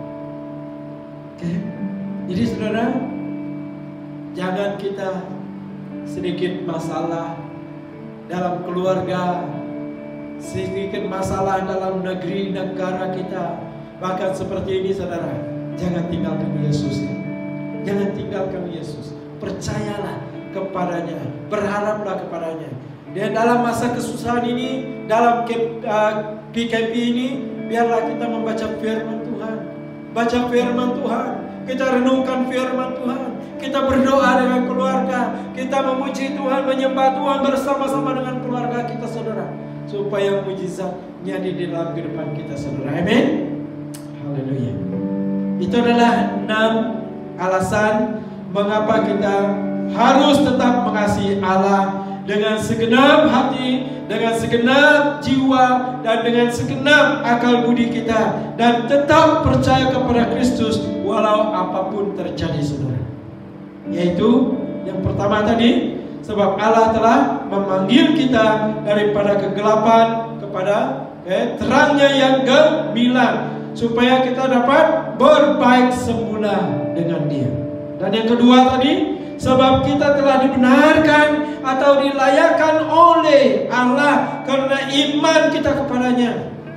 Jadi saudara, jangan kita sedikit masalah dalam keluarga, sedikit masalah dalam negeri negara kita, bahkan seperti ini, saudara, jangan tinggalkan Yesus, ya. Jangan tinggalkan Yesus. Percayalah kepadanya, berharaplah kepadanya. Dan dalam masa kesusahan ini, dalam PKP ini, biarlah kita membaca firman Tuhan. Baca firman Tuhan, kita renungkan firman Tuhan, kita berdoa dengan keluarga, kita memuji Tuhan, menyembah Tuhan bersama-sama dengan keluarga kita, saudara, supaya mujizatnya di dalam kehidupan kita, saudara. Amin. Haleluya. Itu adalah 6 alasan mengapa kita harus tetap mengasihi Allah dengan segenap hati, dengan segenap jiwa, dan dengan segenap akal budi kita, dan tetap percaya kepada Kristus walau apapun terjadi, saudara. Yaitu yang pertama tadi, sebab Allah telah memanggil kita daripada kegelapan kepada terangnya yang gemilang, supaya kita dapat berbaik semula dengan Dia. Dan yang kedua tadi, sebab kita telah dibenarkan atau dilayakkan oleh Allah karena iman kita kepadanya.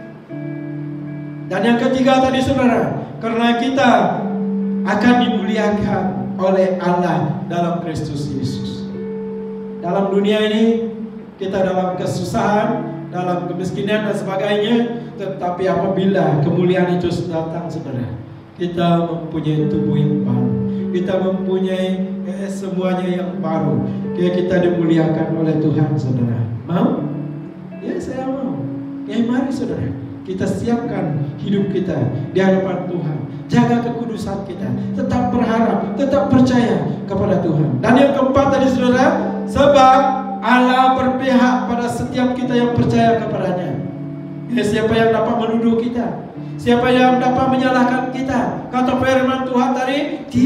Dan yang ketiga tadi, saudara, karena kita akan dimuliakan oleh Allah dalam Kristus Yesus. Dalam dunia ini kita dalam kesusahan, dalam kemiskinan dan sebagainya, tetapi apabila kemuliaan itu datang, saudara, kita mempunyai tubuh yang baru, kita mempunyai semuanya yang baru. Kita dimuliakan oleh Tuhan, saudara. Mau? Ya, saya mau. Ya, mari saudara, kita siapkan hidup kita di hadapan Tuhan. Jaga kekudusan kita, tetap berharap, tetap percaya kepada Tuhan. Dan yang keempat tadi, saudara, sebab Allah berpihak pada setiap kita yang percaya kepadanya. Siapa yang dapat menuduh kita? Siapa yang dapat menyalahkan kita? Kata firman Tuhan tadi,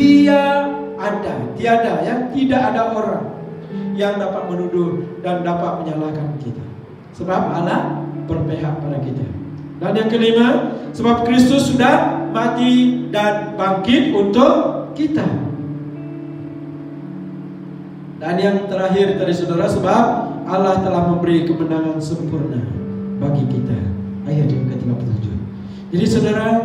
tiada ya, tidak ada orang yang dapat menuduh dan dapat menyalahkan kita. Sebab Allah berpihak pada kita. Dan yang kelima, sebab Kristus sudah mati dan bangkit untuk kita. Dan yang terakhir tadi, saudara, sebab Allah telah memberi kemenangan sempurna bagi kita. Ayat yang ke-37. Jadi saudara,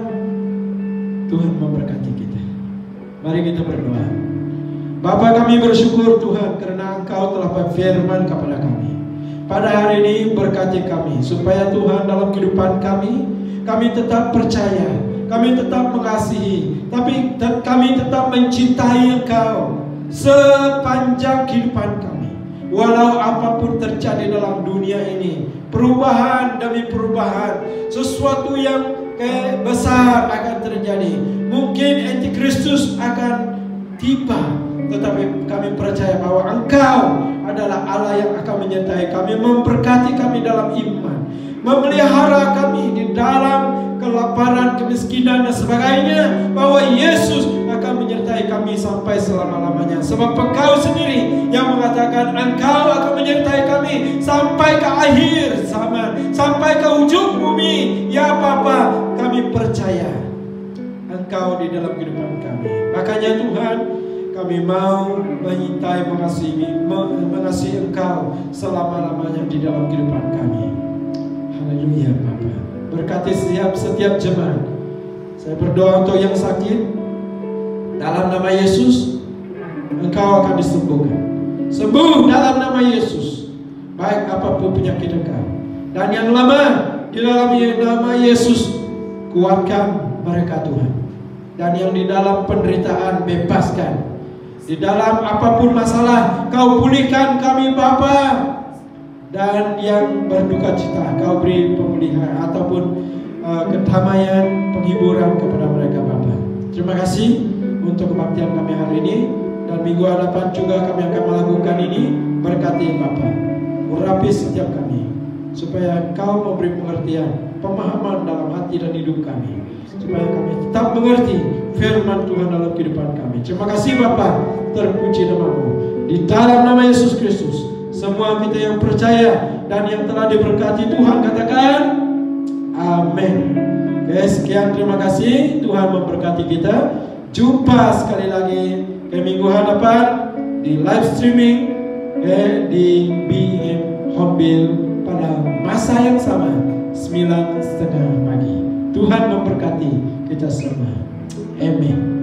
Tuhan memberkati kita. Mari kita berdoa. Bapa, kami bersyukur Tuhan karena Engkau telah berfirman kepada kami. Pada hari ini berkati kami, supaya Tuhan dalam kehidupan kami tetap percaya, kami tetap mengasihi, tapi kami tetap mencintai Engkau sepanjang kehidupan kami. Walau apapun terjadi dalam dunia ini, perubahan demi perubahan, sesuatu yang besar akan terjadi. Mungkin Antikristus akan tiba, tetapi kami percaya bahwa Engkau adalah Allah yang akan menyertai kami, memberkati kami dalam iman, memelihara kami di dalam kelaparan, kemiskinan dan sebagainya, bahwa Yesus akan menyertai kami sampai selama-lamanya. Sebab Engkau sendiri yang mengatakan Engkau akan menyertai kami sampai ke akhir zaman, sampai ke ujung bumi. Ya Bapa, kami percaya Engkau di dalam kehidupan kami. Makanya Tuhan, kami mau menyintai, mengasihi Engkau selama-lamanya di dalam kehidupan kami. Haleluya Bapa. Berkati setiap jemaat. Saya berdoa untuk yang sakit, dalam nama Yesus engkau akan disembuhkan. Sembuh dalam nama Yesus, baik apapun penyakit engkau. Dan yang lemah, di dalam nama Yesus kuatkan mereka Tuhan. Dan yang di dalam penderitaan bebaskan. Di dalam apapun masalah kau pulihkan kami Bapa. Dan yang berduka cita kau beri pemulihan ataupun kedamaian, penghiburan kepada mereka Bapa. Terima kasih untuk kebaktian kami hari ini, dan minggu hadapan juga kami akan melakukan ini. Berkati Bapa, urapi setiap kami, supaya Engkau memberi pengertian, pemahaman dalam hati dan hidup kami, supaya kami tetap mengerti firman Tuhan dalam kehidupan kami. Terima kasih Bapa, terpuji nama-Mu. Di dalam nama Yesus Kristus, semua kita yang percaya dan yang telah diberkati Tuhan katakan amin. Oke, sekian, terima kasih. Tuhan memberkati kita. Jumpa sekali lagi ke minggu hadapan di live streaming di BM Hornbill pada masa yang sama 9:30 pagi. Tuhan memberkati kita semua. Amin.